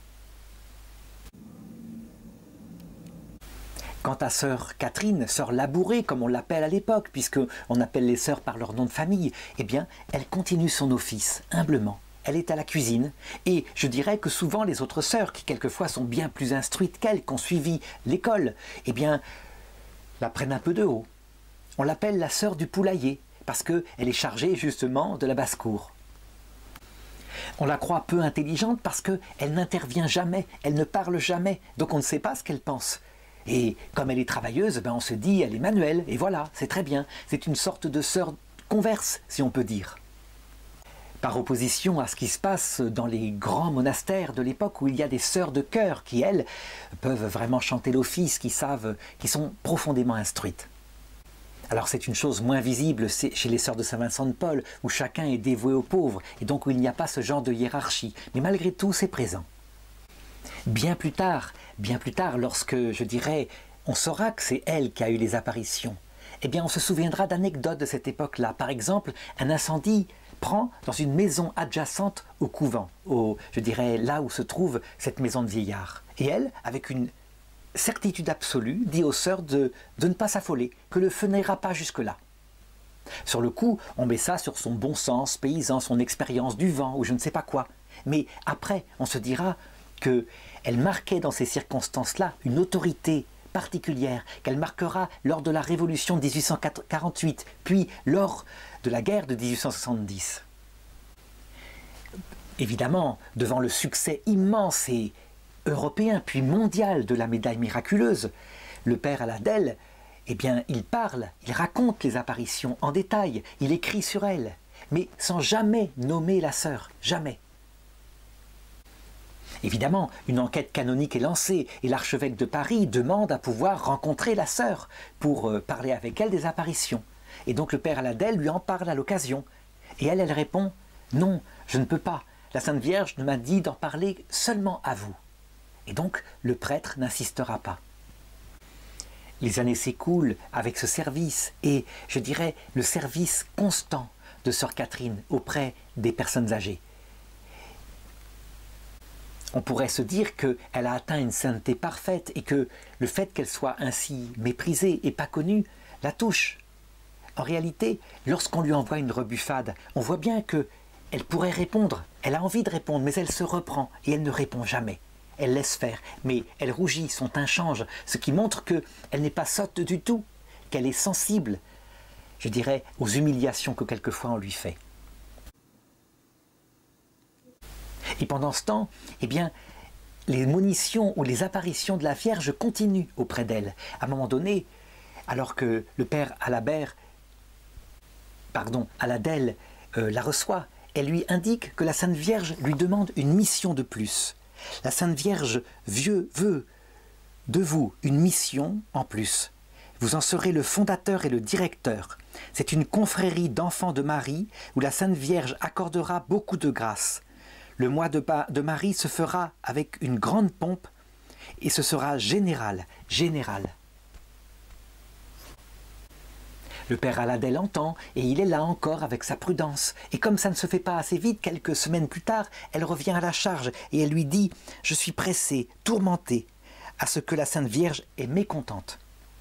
Quant à sœur Catherine, sœur Labourée, comme on l'appelle à l'époque, puisqu'on appelle les sœurs par leur nom de famille, eh bien, elle continue son office, humblement. Elle est à la cuisine, et je dirais que souvent les autres sœurs, qui quelquefois sont bien plus instruites qu'elle, qui ont suivi l'école, eh bien, la prennent un peu de haut. On l'appelle la sœur du poulailler, parce qu'elle est chargée justement de la basse-cour. On la croit peu intelligente parce qu'elle n'intervient jamais, elle ne parle jamais, donc on ne sait pas ce qu'elle pense. Et comme elle est travailleuse, ben on se dit elle est manuelle, et voilà, c'est très bien. C'est une sorte de sœur converse, si on peut dire. Par opposition à ce qui se passe dans les grands monastères de l'époque où il y a des sœurs de chœur qui, elles, peuvent vraiment chanter l'office, qui savent, qui sont profondément instruites. Alors c'est une chose moins visible chez les sœurs de Saint-Vincent de Paul, où chacun est dévoué aux pauvres, et donc où il n'y a pas ce genre de hiérarchie. Mais malgré tout, c'est présent. Bien plus tard, bien plus tard, lorsque, je dirais, on saura que c'est elle qui a eu les apparitions, eh bien on se souviendra d'anecdotes de cette époque-là. Par exemple, un incendie prend dans une maison adjacente au couvent, au, je dirais là où se trouve cette maison de vieillard. Et elle, avec une certitude absolue, dit aux sœurs de, de ne pas s'affoler, que le feu n'ira pas jusque-là. Sur le coup, on met ça sur son bon sens paysan, son expérience du vent ou je ne sais pas quoi. Mais après, on se dira qu'elle marquait dans ces circonstances-là une autorité particulière, qu'elle marquera lors de la Révolution de mille huit cent quarante-huit, puis lors de la guerre de mille huit cent soixante-dix. Évidemment, devant le succès immense et européen puis mondial de la médaille miraculeuse, le père Aladel, eh bien, il parle, il raconte les apparitions en détail, il écrit sur elles, mais sans jamais nommer la sœur, jamais. Évidemment, une enquête canonique est lancée et l'archevêque de Paris demande à pouvoir rencontrer la sœur pour euh, parler avec elle des apparitions. Et donc le père Aladel lui en parle à l'occasion. Et elle, elle répond « Non, je ne peux pas. La Sainte Vierge m'a dit d'en parler seulement à vous. » Et donc le prêtre n'insistera pas. Les années s'écoulent avec ce service et, je dirais, le service constant de sœur Catherine auprès des personnes âgées. On pourrait se dire qu'elle a atteint une sainteté parfaite et que le fait qu'elle soit ainsi méprisée et pas connue la touche. En réalité, lorsqu'on lui envoie une rebuffade, on voit bien qu'elle pourrait répondre, elle a envie de répondre, mais elle se reprend et elle ne répond jamais. Elle laisse faire, mais elle rougit, son teint change, ce qui montre qu'elle n'est pas sotte du tout, qu'elle est sensible, je dirais, aux humiliations que quelquefois on lui fait. Et pendant ce temps, eh bien, les monitions ou les apparitions de la Vierge continuent auprès d'elle. À un moment donné, alors que le père Alabert, pardon, Aladel euh, la reçoit, elle lui indique que la Sainte Vierge lui demande une mission de plus. La Sainte Vierge vieux veut de vous une mission en plus. Vous en serez le fondateur et le directeur. C'est une confrérie d'enfants de Marie où la Sainte Vierge accordera beaucoup de grâce. Le mois de, de Marie se fera avec une grande pompe et ce sera général, général. Le père Aladel entend et il est là encore avec sa prudence. Et comme ça ne se fait pas assez vite, quelques semaines plus tard, elle revient à la charge et elle lui dit « Je suis pressée, tourmentée, à ce que la Sainte Vierge est mécontente. »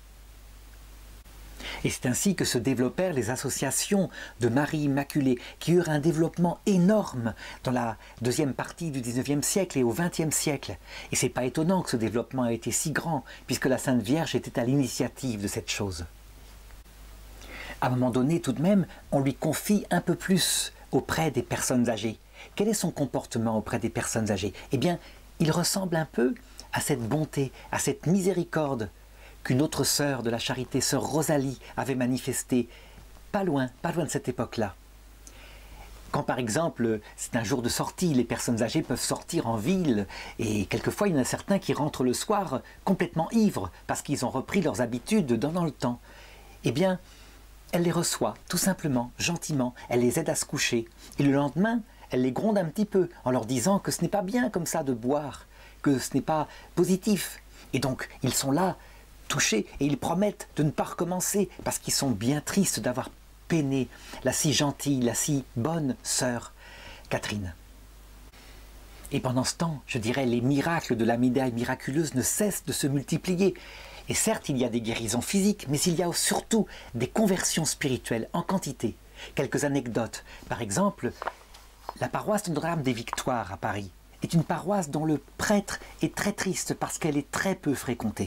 Et c'est ainsi que se développèrent les associations de Marie Immaculée, qui eurent un développement énorme dans la deuxième partie du dix-neuvième siècle et au vingtième siècle. Et ce n'est pas étonnant que ce développement ait été si grand, puisque la Sainte Vierge était à l'initiative de cette chose. À un moment donné, tout de même, on lui confie un peu plus auprès des personnes âgées. Quel est son comportement auprès des personnes âgées? Eh bien, il ressemble un peu à cette bonté, à cette miséricorde qu'une autre sœur de la charité, sœur Rosalie, avait manifestée, pas loin, pas loin de cette époque-là. Quand par exemple, c'est un jour de sortie, les personnes âgées peuvent sortir en ville, et quelquefois il y en a certains qui rentrent le soir complètement ivres, parce qu'ils ont repris leurs habitudes dans le temps. Eh bien, elle les reçoit, tout simplement, gentiment, elle les aide à se coucher, et le lendemain, elle les gronde un petit peu, en leur disant que ce n'est pas bien comme ça de boire, que ce n'est pas positif. Et donc, ils sont là, touchés, et ils promettent de ne pas recommencer parce qu'ils sont bien tristes d'avoir peiné la si gentille, la si bonne sœur Catherine. Et pendant ce temps, je dirais, les miracles de la médaille miraculeuse ne cessent de se multiplier. Et certes, il y a des guérisons physiques, mais il y a surtout des conversions spirituelles en quantité. Quelques anecdotes. Par exemple, la paroisse de Notre-Dame des Victoires à Paris est une paroisse dont le prêtre est très triste parce qu'elle est très peu fréquentée.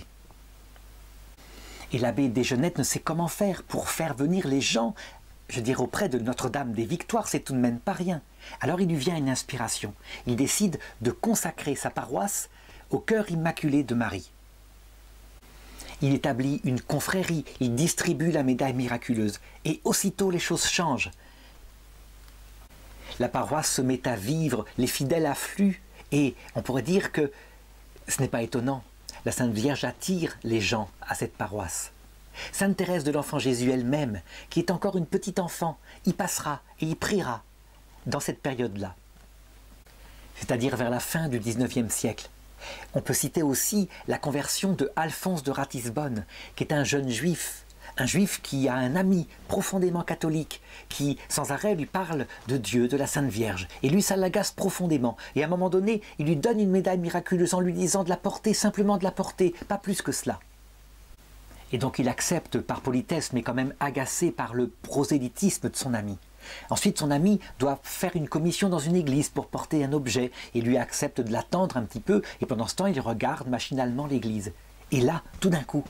Et l'abbé Desgenettes ne sait comment faire pour faire venir les gens, je dirais auprès de Notre-Dame des Victoires, c'est tout de même pas rien. Alors il lui vient une inspiration. Il décide de consacrer sa paroisse au cœur immaculé de Marie. Il établit une confrérie, il distribue la médaille miraculeuse. Et aussitôt les choses changent. La paroisse se met à vivre, les fidèles affluent. Et on pourrait dire que ce n'est pas étonnant. La Sainte Vierge attire les gens à cette paroisse. Sainte Thérèse de l'Enfant Jésus elle-même, qui est encore une petite enfant, y passera et y priera dans cette période-là, c'est-à-dire vers la fin du dix-neuvième siècle. On peut citer aussi la conversion de Alphonse de Ratisbonne, qui est un jeune juif, un juif qui a un ami profondément catholique, qui sans arrêt lui parle de Dieu, de la Sainte Vierge. Et lui, ça l'agace profondément. Et à un moment donné, il lui donne une médaille miraculeuse en lui disant de la porter, simplement de la porter, pas plus que cela. Et donc il accepte par politesse, mais quand même agacé par le prosélytisme de son ami. Ensuite, son ami doit faire une commission dans une église pour porter un objet, et lui accepte de l'attendre un petit peu, et pendant ce temps, il regarde machinalement l'église. Et là, tout d'un coup,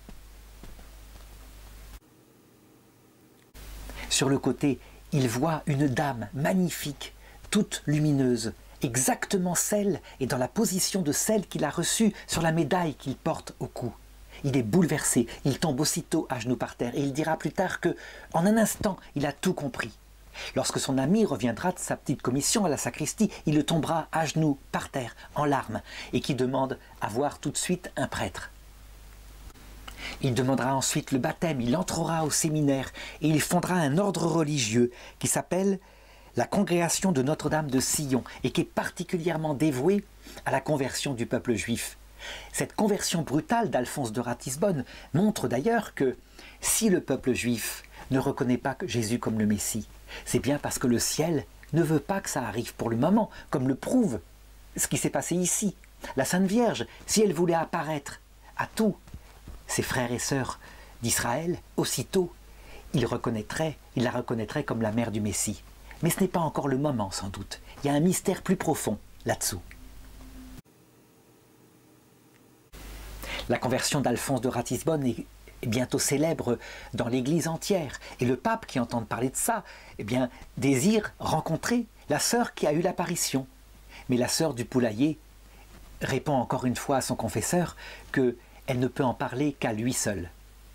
sur le côté, il voit une dame magnifique, toute lumineuse, exactement celle et dans la position de celle qu'il a reçue sur la médaille qu'il porte au cou. Il est bouleversé, il tombe aussitôt à genoux par terre et il dira plus tard que, en un instant, il a tout compris. Lorsque son ami reviendra de sa petite commission à la sacristie, il le tombera à genoux par terre, en larmes, et qui demande à voir tout de suite un prêtre. Il demandera ensuite le baptême, il entrera au séminaire et il fondera un ordre religieux qui s'appelle la Congrégation de Notre-Dame de Sillon et qui est particulièrement dévouée à la conversion du peuple juif. Cette conversion brutale d'Alphonse de Ratisbonne montre d'ailleurs que si le peuple juif ne reconnaît pas Jésus comme le Messie, c'est bien parce que le ciel ne veut pas que ça arrive pour le moment, comme le prouve ce qui s'est passé ici. La Sainte Vierge, si elle voulait apparaître à tous ses frères et sœurs d'Israël, aussitôt, il reconnaîtrait, il la reconnaîtrait comme la mère du Messie. Mais ce n'est pas encore le moment, sans doute. Il y a un mystère plus profond là-dessous. La conversion d'Alphonse de Ratisbonne est bientôt célèbre dans l'Église entière. Et le pape, qui entend parler de ça, eh bien, désire rencontrer la sœur qui a eu l'apparition. Mais la sœur du poulailler répond encore une fois à son confesseur que elle ne peut en parler qu'à lui seul.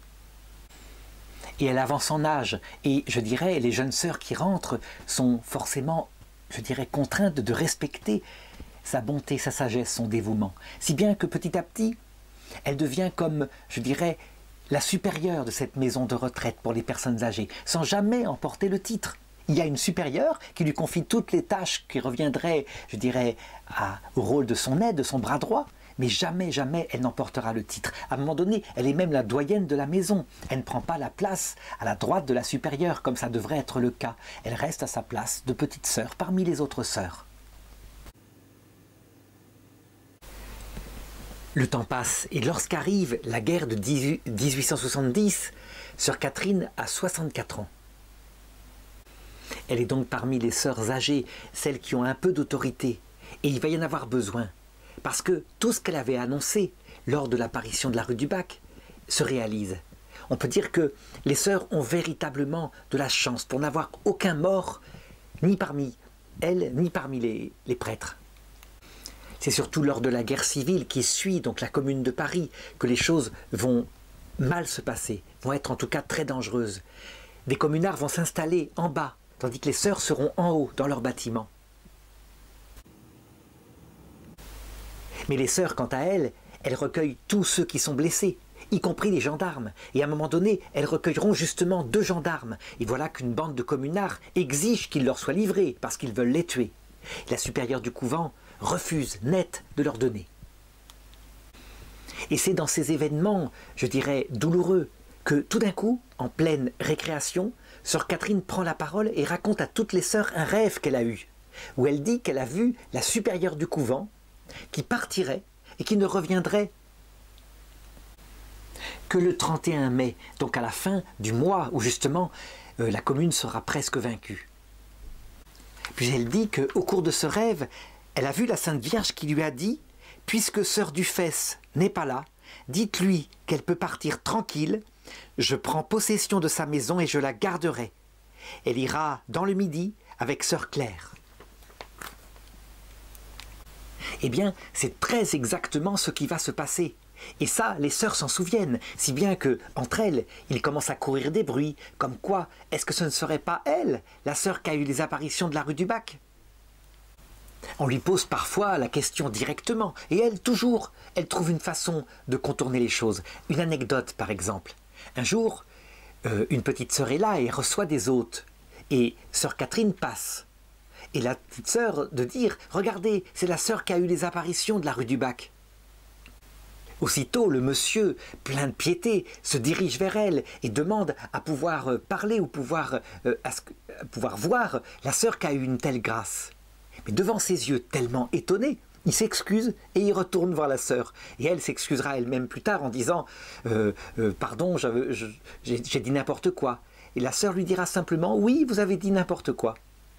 Et elle avance en âge, et je dirais, les jeunes sœurs qui rentrent sont forcément, je dirais, contraintes de respecter sa bonté, sa sagesse, son dévouement. Si bien que petit à petit, elle devient comme, je dirais, la supérieure de cette maison de retraite pour les personnes âgées, sans jamais en porter le titre. Il y a une supérieure qui lui confie toutes les tâches qui reviendraient, je dirais, à, au rôle de son aide, de son bras droit, mais jamais, jamais elle n'emportera le titre. À un moment donné, elle est même la doyenne de la maison. Elle ne prend pas la place à la droite de la supérieure, comme ça devrait être le cas. Elle reste à sa place de petite sœur parmi les autres sœurs. Le temps passe, et lorsqu'arrive la guerre de mille huit cent soixante-dix, sœur Catherine a soixante-quatre ans. Elle est donc parmi les sœurs âgées, celles qui ont un peu d'autorité, et il va y en avoir besoin. Parce que tout ce qu'elle avait annoncé lors de l'apparition de la rue du Bac se réalise. On peut dire que les sœurs ont véritablement de la chance pour n'avoir aucun mort, ni parmi elles, ni parmi les, les prêtres. C'est surtout lors de la guerre civile qui suit donc la Commune de Paris que les choses vont mal se passer, vont être en tout cas très dangereuses. Des communards vont s'installer en bas, tandis que les sœurs seront en haut dans leur bâtiment. Mais les sœurs, quant à elles, elles recueillent tous ceux qui sont blessés, y compris les gendarmes. Et à un moment donné, elles recueilleront justement deux gendarmes. Et voilà qu'une bande de communards exige qu'ils leur soient livrés, parce qu'ils veulent les tuer. La supérieure du couvent refuse net de leur donner. Et c'est dans ces événements, je dirais, douloureux, que tout d'un coup, en pleine récréation, sœur Catherine prend la parole et raconte à toutes les sœurs un rêve qu'elle a eu, où elle dit qu'elle a vu la supérieure du couvent qui partirait et qui ne reviendrait que le trente et un mai, donc à la fin du mois où justement euh, la commune sera presque vaincue. Puis elle dit qu'au cours de ce rêve, elle a vu la Sainte Vierge qui lui a dit « Puisque sœur Dufesse n'est pas là, dites-lui qu'elle peut partir tranquille, je prends possession de sa maison et je la garderai. Elle ira dans le midi avec sœur Claire. » Eh bien, c'est très exactement ce qui va se passer. Et ça, les sœurs s'en souviennent, si bien que, entre elles, il commence à courir des bruits, comme quoi, est-ce que ce ne serait pas elle, la sœur qui a eu les apparitions de la rue du Bac? On lui pose parfois la question directement, et elle, toujours, elle trouve une façon de contourner les choses. Une anecdote, par exemple. Un jour, euh, une petite sœur est là et reçoit des hôtes. Et sœur Catherine passe. Et la petite sœur de dire « Regardez, c'est la sœur qui a eu les apparitions de la rue du Bac ». Aussitôt, le monsieur, plein de piété, se dirige vers elle et demande à pouvoir parler ou pouvoir, euh, à, ce, à pouvoir voir la sœur qui a eu une telle grâce. Mais devant ses yeux tellement étonnés, il s'excuse et il retourne voir la sœur. Et elle s'excusera elle-même plus tard en disant euh, euh, « Pardon, j'ai dit n'importe quoi ». Et la sœur lui dira simplement « Oui, vous avez dit n'importe quoi ».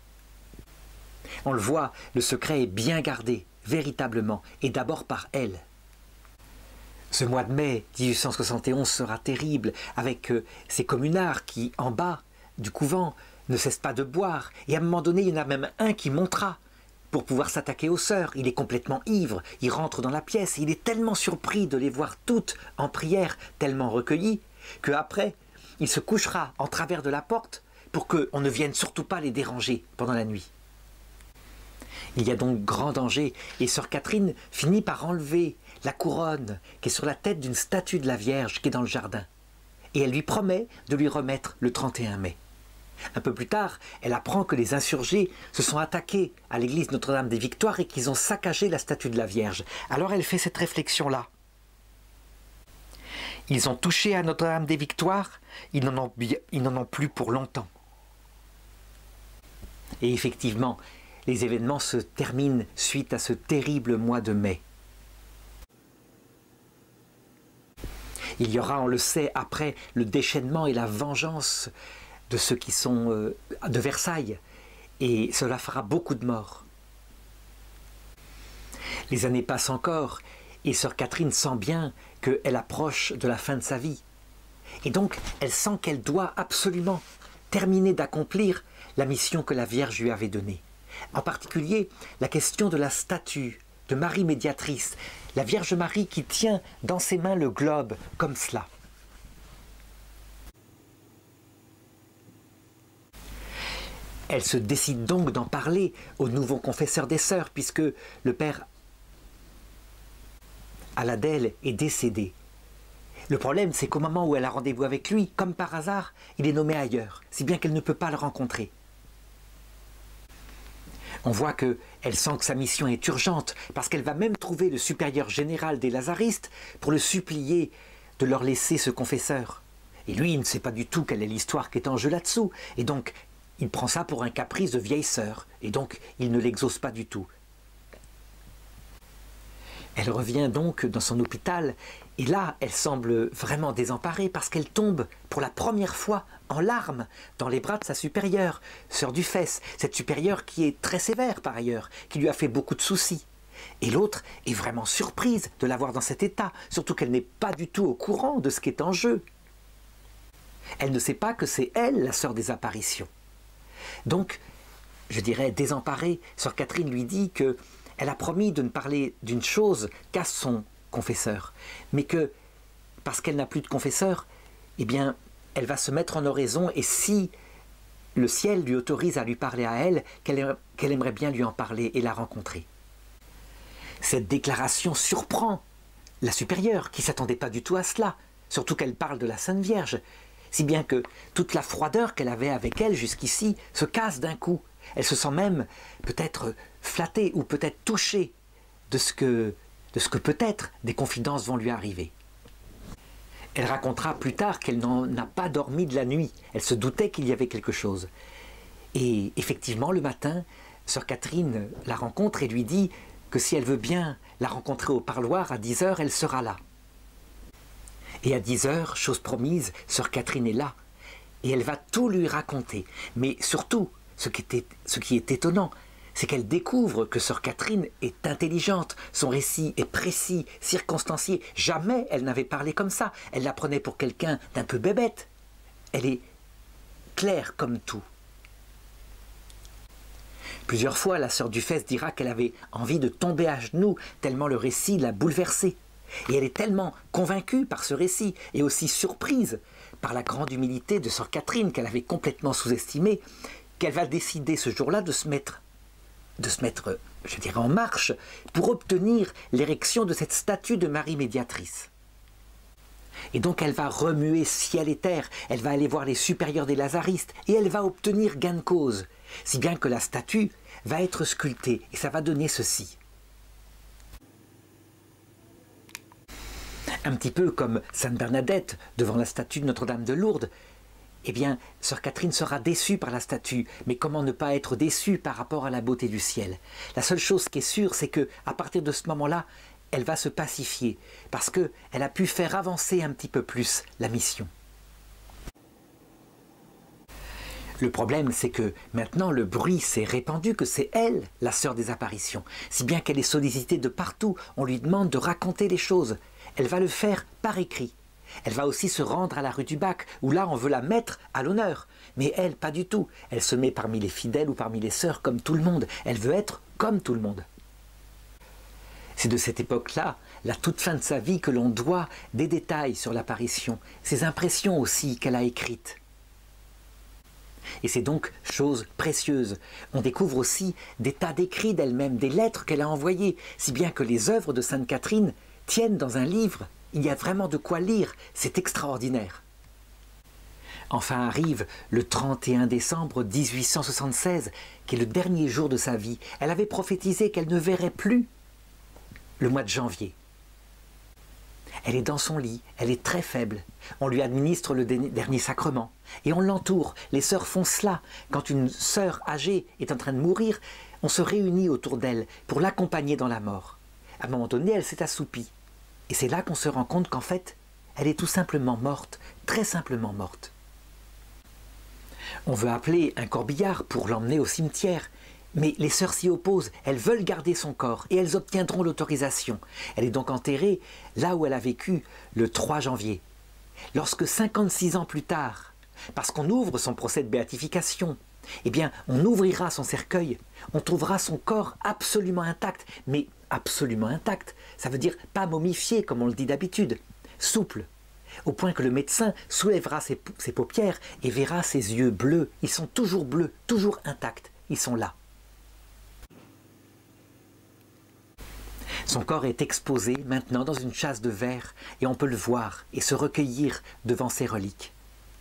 On le voit, le secret est bien gardé, véritablement, et d'abord par elle. Ce mois de mai mille huit cent soixante et onze sera terrible avec euh, ces communards qui, en bas du couvent, ne cessent pas de boire. Et à un moment donné, il y en a même un qui montera pour pouvoir s'attaquer aux sœurs. Il est complètement ivre, il rentre dans la pièce, et il est tellement surpris de les voir toutes en prière, tellement recueillies, qu'après, il se couchera en travers de la porte pour qu'on ne vienne surtout pas les déranger pendant la nuit. Il y a donc grand danger, et sœur Catherine finit par enlever la couronne qui est sur la tête d'une statue de la Vierge qui est dans le jardin. Et elle lui promet de lui remettre le trente et un mai. Un peu plus tard, elle apprend que les insurgés se sont attaqués à l'église Notre-Dame-des-Victoires et qu'ils ont saccagé la statue de la Vierge. Alors elle fait cette réflexion-là. Ils ont touché à Notre-Dame-des-Victoires, ils n'en ont, ils n'en ont plus pour longtemps. Et effectivement, les événements se terminent suite à ce terrible mois de mai. Il y aura, on le sait, après le déchaînement et la vengeance de ceux qui sont euh, de Versailles. Et cela fera beaucoup de morts. Les années passent encore et sœur Catherine sent bien qu'elle approche de la fin de sa vie. Et donc, elle sent qu'elle doit absolument terminer d'accomplir la mission que la Vierge lui avait donnée. En particulier, la question de la statue de Marie Médiatrice, la Vierge Marie qui tient dans ses mains le globe comme cela. Elle se décide donc d'en parler au nouveau confesseur des sœurs, puisque le père Aladel est décédé. Le problème, c'est qu'au moment où elle a rendez-vous avec lui, comme par hasard, il est nommé ailleurs, si bien qu'elle ne peut pas le rencontrer. On voit qu'elle sent que sa mission est urgente, parce qu'elle va même trouver le supérieur général des Lazaristes pour le supplier de leur laisser ce confesseur. Et lui, il ne sait pas du tout quelle est l'histoire qui est en jeu là-dessous, et donc il prend ça pour un caprice de vieille sœur, et donc il ne l'exauce pas du tout. Elle revient donc dans son hôpital, et là, elle semble vraiment désemparée parce qu'elle tombe pour la première fois en larmes dans les bras de sa supérieure, sœur Dufesse, cette supérieure qui est très sévère par ailleurs, qui lui a fait beaucoup de soucis. Et l'autre est vraiment surprise de la voir dans cet état, surtout qu'elle n'est pas du tout au courant de ce qui est en jeu. Elle ne sait pas que c'est elle, la sœur des apparitions. Donc, je dirais désemparée, sœur Catherine lui dit que elle a promis de ne parler d'une chose qu'à son confesseur, mais que, parce qu'elle n'a plus de confesseur, eh bien, elle va se mettre en oraison, et si le ciel lui autorise à lui parler à elle, qu'elle qu'elle aimerait bien lui en parler et la rencontrer. Cette déclaration surprend la supérieure, qui ne s'attendait pas du tout à cela, surtout qu'elle parle de la Sainte Vierge, si bien que toute la froideur qu'elle avait avec elle jusqu'ici se casse d'un coup. Elle se sent même peut-être flattée ou peut-être touchée de ce que, de ce que peut-être des confidences vont lui arriver. Elle racontera plus tard qu'elle n'en a pas dormi de la nuit. Elle se doutait qu'il y avait quelque chose. Et effectivement, le matin, sœur Catherine la rencontre et lui dit que si elle veut bien la rencontrer au parloir à dix heures, elle sera là. Et à dix heures, chose promise, sœur Catherine est là. Et elle va tout lui raconter. Mais surtout, ce qui est, ce qui est étonnant, c'est qu'elle découvre que sœur Catherine est intelligente, son récit est précis, circonstancié. Jamais elle n'avait parlé comme ça. Elle la prenait pour quelqu'un d'un peu bébête. Elle est claire comme tout. Plusieurs fois, la sœur Dufesse dira qu'elle avait envie de tomber à genoux, tellement le récit l'a bouleversée. Et elle est tellement convaincue par ce récit, et aussi surprise par la grande humilité de sœur Catherine, qu'elle avait complètement sous-estimée, qu'elle va décider ce jour-là de se mettre, de se mettre, je dirais, en marche pour obtenir l'érection de cette statue de Marie Médiatrice. Et donc elle va remuer ciel et terre, elle va aller voir les supérieurs des lazaristes et elle va obtenir gain de cause, si bien que la statue va être sculptée et ça va donner ceci. Un petit peu comme Sainte Bernadette devant la statue de Notre-Dame de Lourdes, eh bien, sœur Catherine sera déçue par la statue, mais comment ne pas être déçue par rapport à la beauté du ciel? La seule chose qui est sûre, c'est que à partir de ce moment-là, elle va se pacifier, parce qu'elle a pu faire avancer un petit peu plus la mission. Le problème, c'est que maintenant le bruit s'est répandu que c'est elle, la sœur des apparitions, si bien qu'elle est sollicitée de partout, on lui demande de raconter les choses. Elle va le faire par écrit. Elle va aussi se rendre à la rue du Bac, où là on veut la mettre à l'honneur. Mais elle, pas du tout. Elle se met parmi les fidèles ou parmi les sœurs comme tout le monde. Elle veut être comme tout le monde. C'est de cette époque-là, la toute fin de sa vie, que l'on doit des détails sur l'apparition, ses impressions aussi qu'elle a écrites. Et c'est donc chose précieuse. On découvre aussi des tas d'écrits d'elle-même, des lettres qu'elle a envoyées, si bien que les œuvres de Sainte Catherine tiennent dans un livre. Il y a vraiment de quoi lire, c'est extraordinaire. Enfin arrive le trente et un décembre mille huit cent soixante-seize, qui est le dernier jour de sa vie. Elle avait prophétisé qu'elle ne verrait plus le mois de janvier. Elle est dans son lit, elle est très faible. On lui administre le dernier sacrement et on l'entoure. Les sœurs font cela. Quand une sœur âgée est en train de mourir, on se réunit autour d'elle pour l'accompagner dans la mort. À un moment donné, elle s'est assoupie. Et c'est là qu'on se rend compte qu'en fait, elle est tout simplement morte, très simplement morte. On veut appeler un corbillard pour l'emmener au cimetière, mais les sœurs s'y opposent, elles veulent garder son corps et elles obtiendront l'autorisation. Elle est donc enterrée là où elle a vécu le trois janvier. Lorsque cinquante-six ans plus tard, parce qu'on ouvre son procès de béatification, eh bien on ouvrira son cercueil, on trouvera son corps absolument intact, mais absolument intact, ça veut dire pas momifié comme on le dit d'habitude, souple, au point que le médecin soulèvera ses, ses paupières et verra ses yeux bleus. Ils sont toujours bleus, toujours intacts, ils sont là. Son corps est exposé maintenant dans une châsse de verre et on peut le voir et se recueillir devant ses reliques.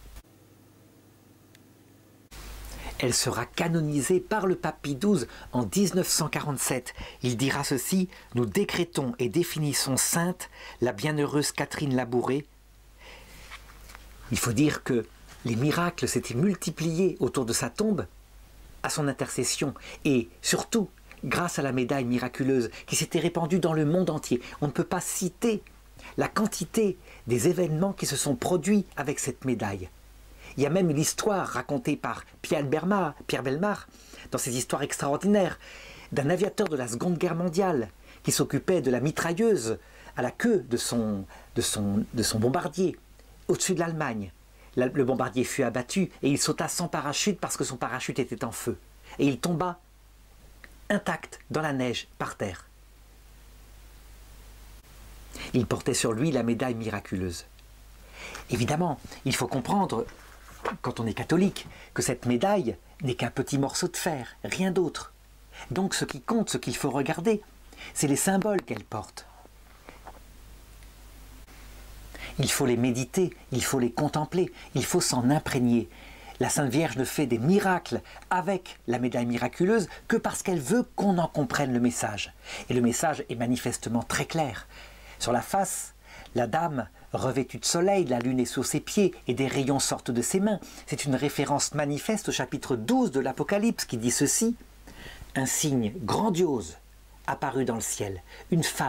Elle sera canonisée par le pape Pie douze en mille neuf cent quarante-sept. Il dira ceci: « Nous décrétons et définissons sainte la bienheureuse Catherine Labouré. » Il faut dire que les miracles s'étaient multipliés autour de sa tombe à son intercession et surtout grâce à la médaille miraculeuse qui s'était répandue dans le monde entier. On ne peut pas citer la quantité des événements qui se sont produits avec cette médaille. Il y a même une histoire racontée par Pierre Bellemare, Pierre Bellemare dans ses histoires extraordinaires, d'un aviateur de la Seconde Guerre mondiale qui s'occupait de la mitrailleuse à la queue de son, de son, de son bombardier au-dessus de l'Allemagne. Le bombardier fut abattu et il sauta sans parachute parce que son parachute était en feu. Et il tomba intact dans la neige par terre. Il portait sur lui la médaille miraculeuse. Évidemment, il faut comprendre, quand on est catholique, que cette médaille n'est qu'un petit morceau de fer, rien d'autre. Donc ce qui compte, ce qu'il faut regarder, c'est les symboles qu'elle porte. Il faut les méditer, il faut les contempler, il faut s'en imprégner. La Sainte Vierge ne fait des miracles avec la médaille miraculeuse que parce qu'elle veut qu'on en comprenne le message. Et le message est manifestement très clair. Sur la face, la dame revêtue de soleil, la lune est sur ses pieds et des rayons sortent de ses mains. C'est une référence manifeste au chapitre douze de l'Apocalypse qui dit ceci: « Un signe grandiose apparut dans le ciel, une femme. »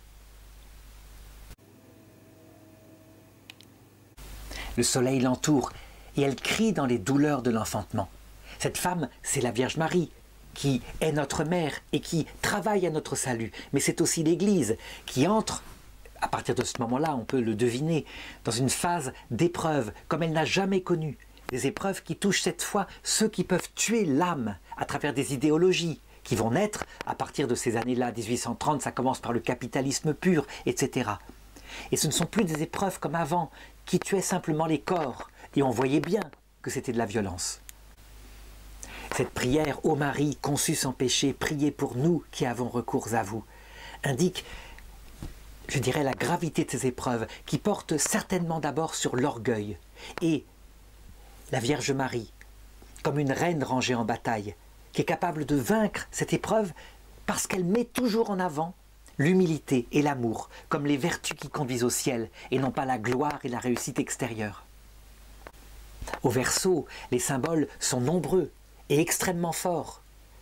Le soleil l'entoure et elle crie dans les douleurs de l'enfantement. Cette femme, c'est la Vierge Marie, qui est notre mère et qui travaille à notre salut. Mais c'est aussi l'Église qui entre, à partir de ce moment-là, on peut le deviner, dans une phase d'épreuve comme elle n'a jamais connue. Des épreuves qui touchent cette fois ceux qui peuvent tuer l'âme à travers des idéologies qui vont naître à partir de ces années-là, mille huit cent trente, ça commence par le capitalisme pur, et cetera. Et ce ne sont plus des épreuves comme avant, qui tuaient simplement les corps, et on voyait bien que c'était de la violence. Cette prière, ô Marie, conçue sans péché, priez pour nous qui avons recours à vous, indique je dirais, la gravité de ces épreuves, qui portent certainement d'abord sur l'orgueil. Et la Vierge Marie, comme une reine rangée en bataille, qui est capable de vaincre cette épreuve parce qu'elle met toujours en avant l'humilité et l'amour comme les vertus qui conduisent au ciel et non pas la gloire et la réussite extérieure. Au verso, les symboles sont nombreux et extrêmement forts.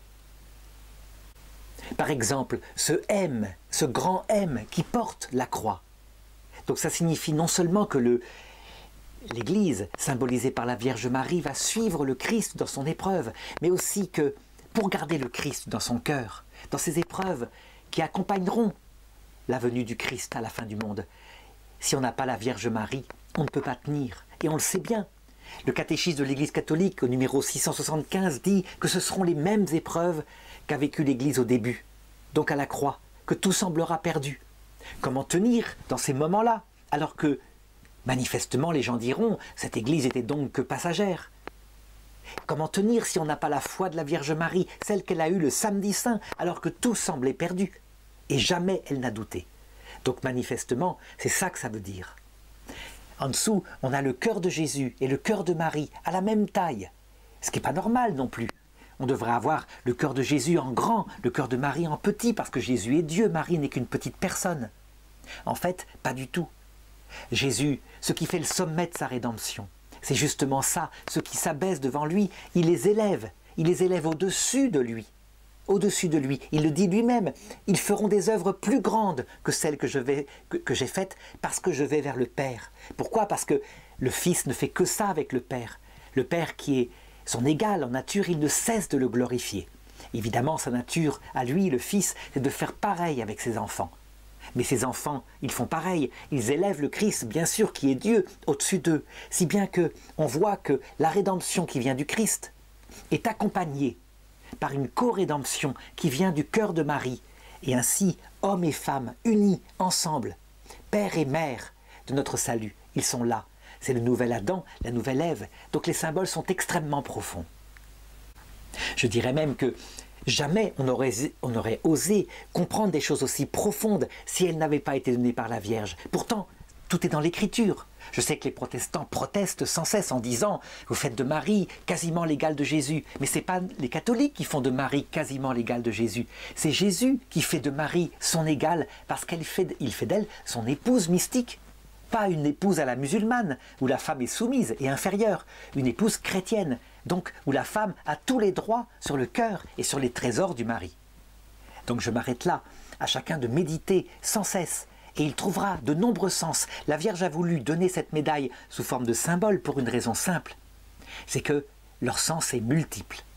Par exemple, ce M, ce grand M qui porte la croix. Donc ça signifie non seulement que le l'Église, symbolisée par la Vierge Marie, va suivre le Christ dans son épreuve, mais aussi que pour garder le Christ dans son cœur, dans ces épreuves qui accompagneront la venue du Christ à la fin du monde, si on n'a pas la Vierge Marie, on ne peut pas tenir. Et on le sait bien. Le catéchisme de l'Église catholique, au numéro six cent soixante-quinze, dit que ce seront les mêmes épreuves qu'a vécu l'Église au début, donc à la croix, que tout semblera perdu. Comment tenir dans ces moments-là, alors que manifestement, les gens diront, cette Église était donc que passagère. Comment tenir si on n'a pas la foi de la Vierge Marie, celle qu'elle a eue le samedi saint, alors que tout semblait perdu? Et jamais elle n'a douté. Donc manifestement, c'est ça que ça veut dire. En dessous, on a le cœur de Jésus et le cœur de Marie à la même taille, ce qui n'est pas normal non plus. On devrait avoir le cœur de Jésus en grand, le cœur de Marie en petit, parce que Jésus est Dieu, Marie n'est qu'une petite personne. En fait, pas du tout. Jésus, ce qui fait le sommet de sa rédemption, c'est justement ça, ceux qui s'abaissent devant lui, il les élève, il les élève au-dessus de lui, au-dessus de lui. Il le dit lui-même, ils feront des œuvres plus grandes que celles que je vais, que, que j'ai faites parce que je vais vers le Père. Pourquoi? Parce que le Fils ne fait que ça avec le Père. Le Père qui est son égal en nature, il ne cesse de le glorifier. Évidemment, sa nature, à lui, le Fils, c'est de faire pareil avec ses enfants. Mais ces enfants, ils font pareil, ils élèvent le Christ, bien sûr, qui est Dieu, au-dessus d'eux. Si bien que on voit que la rédemption qui vient du Christ est accompagnée par une co-rédemption qui vient du cœur de Marie. Et ainsi, hommes et femmes, unis, ensemble, père et mère de notre salut, ils sont là. C'est le nouvel Adam, la nouvelle Ève. Donc les symboles sont extrêmement profonds. Je dirais même que jamais on aurait, on aurait osé comprendre des choses aussi profondes si elles n'avaient pas été données par la Vierge. Pourtant, tout est dans l'Écriture. Je sais que les protestants protestent sans cesse en disant « vous faites de Marie quasiment l'égale de Jésus ». Mais ce n'est pas les catholiques qui font de Marie quasiment l'égale de Jésus. C'est Jésus qui fait de Marie son égale parce qu'il fait, il fait d'elle son épouse mystique. Pas une épouse à la musulmane, où la femme est soumise et inférieure. Une épouse chrétienne, donc où la femme a tous les droits sur le cœur et sur les trésors du mari. Donc je m'arrête là, à chacun de méditer sans cesse. Et il trouvera de nombreux sens. La Vierge a voulu donner cette médaille sous forme de symbole pour une raison simple. C'est que leur sens est multiple.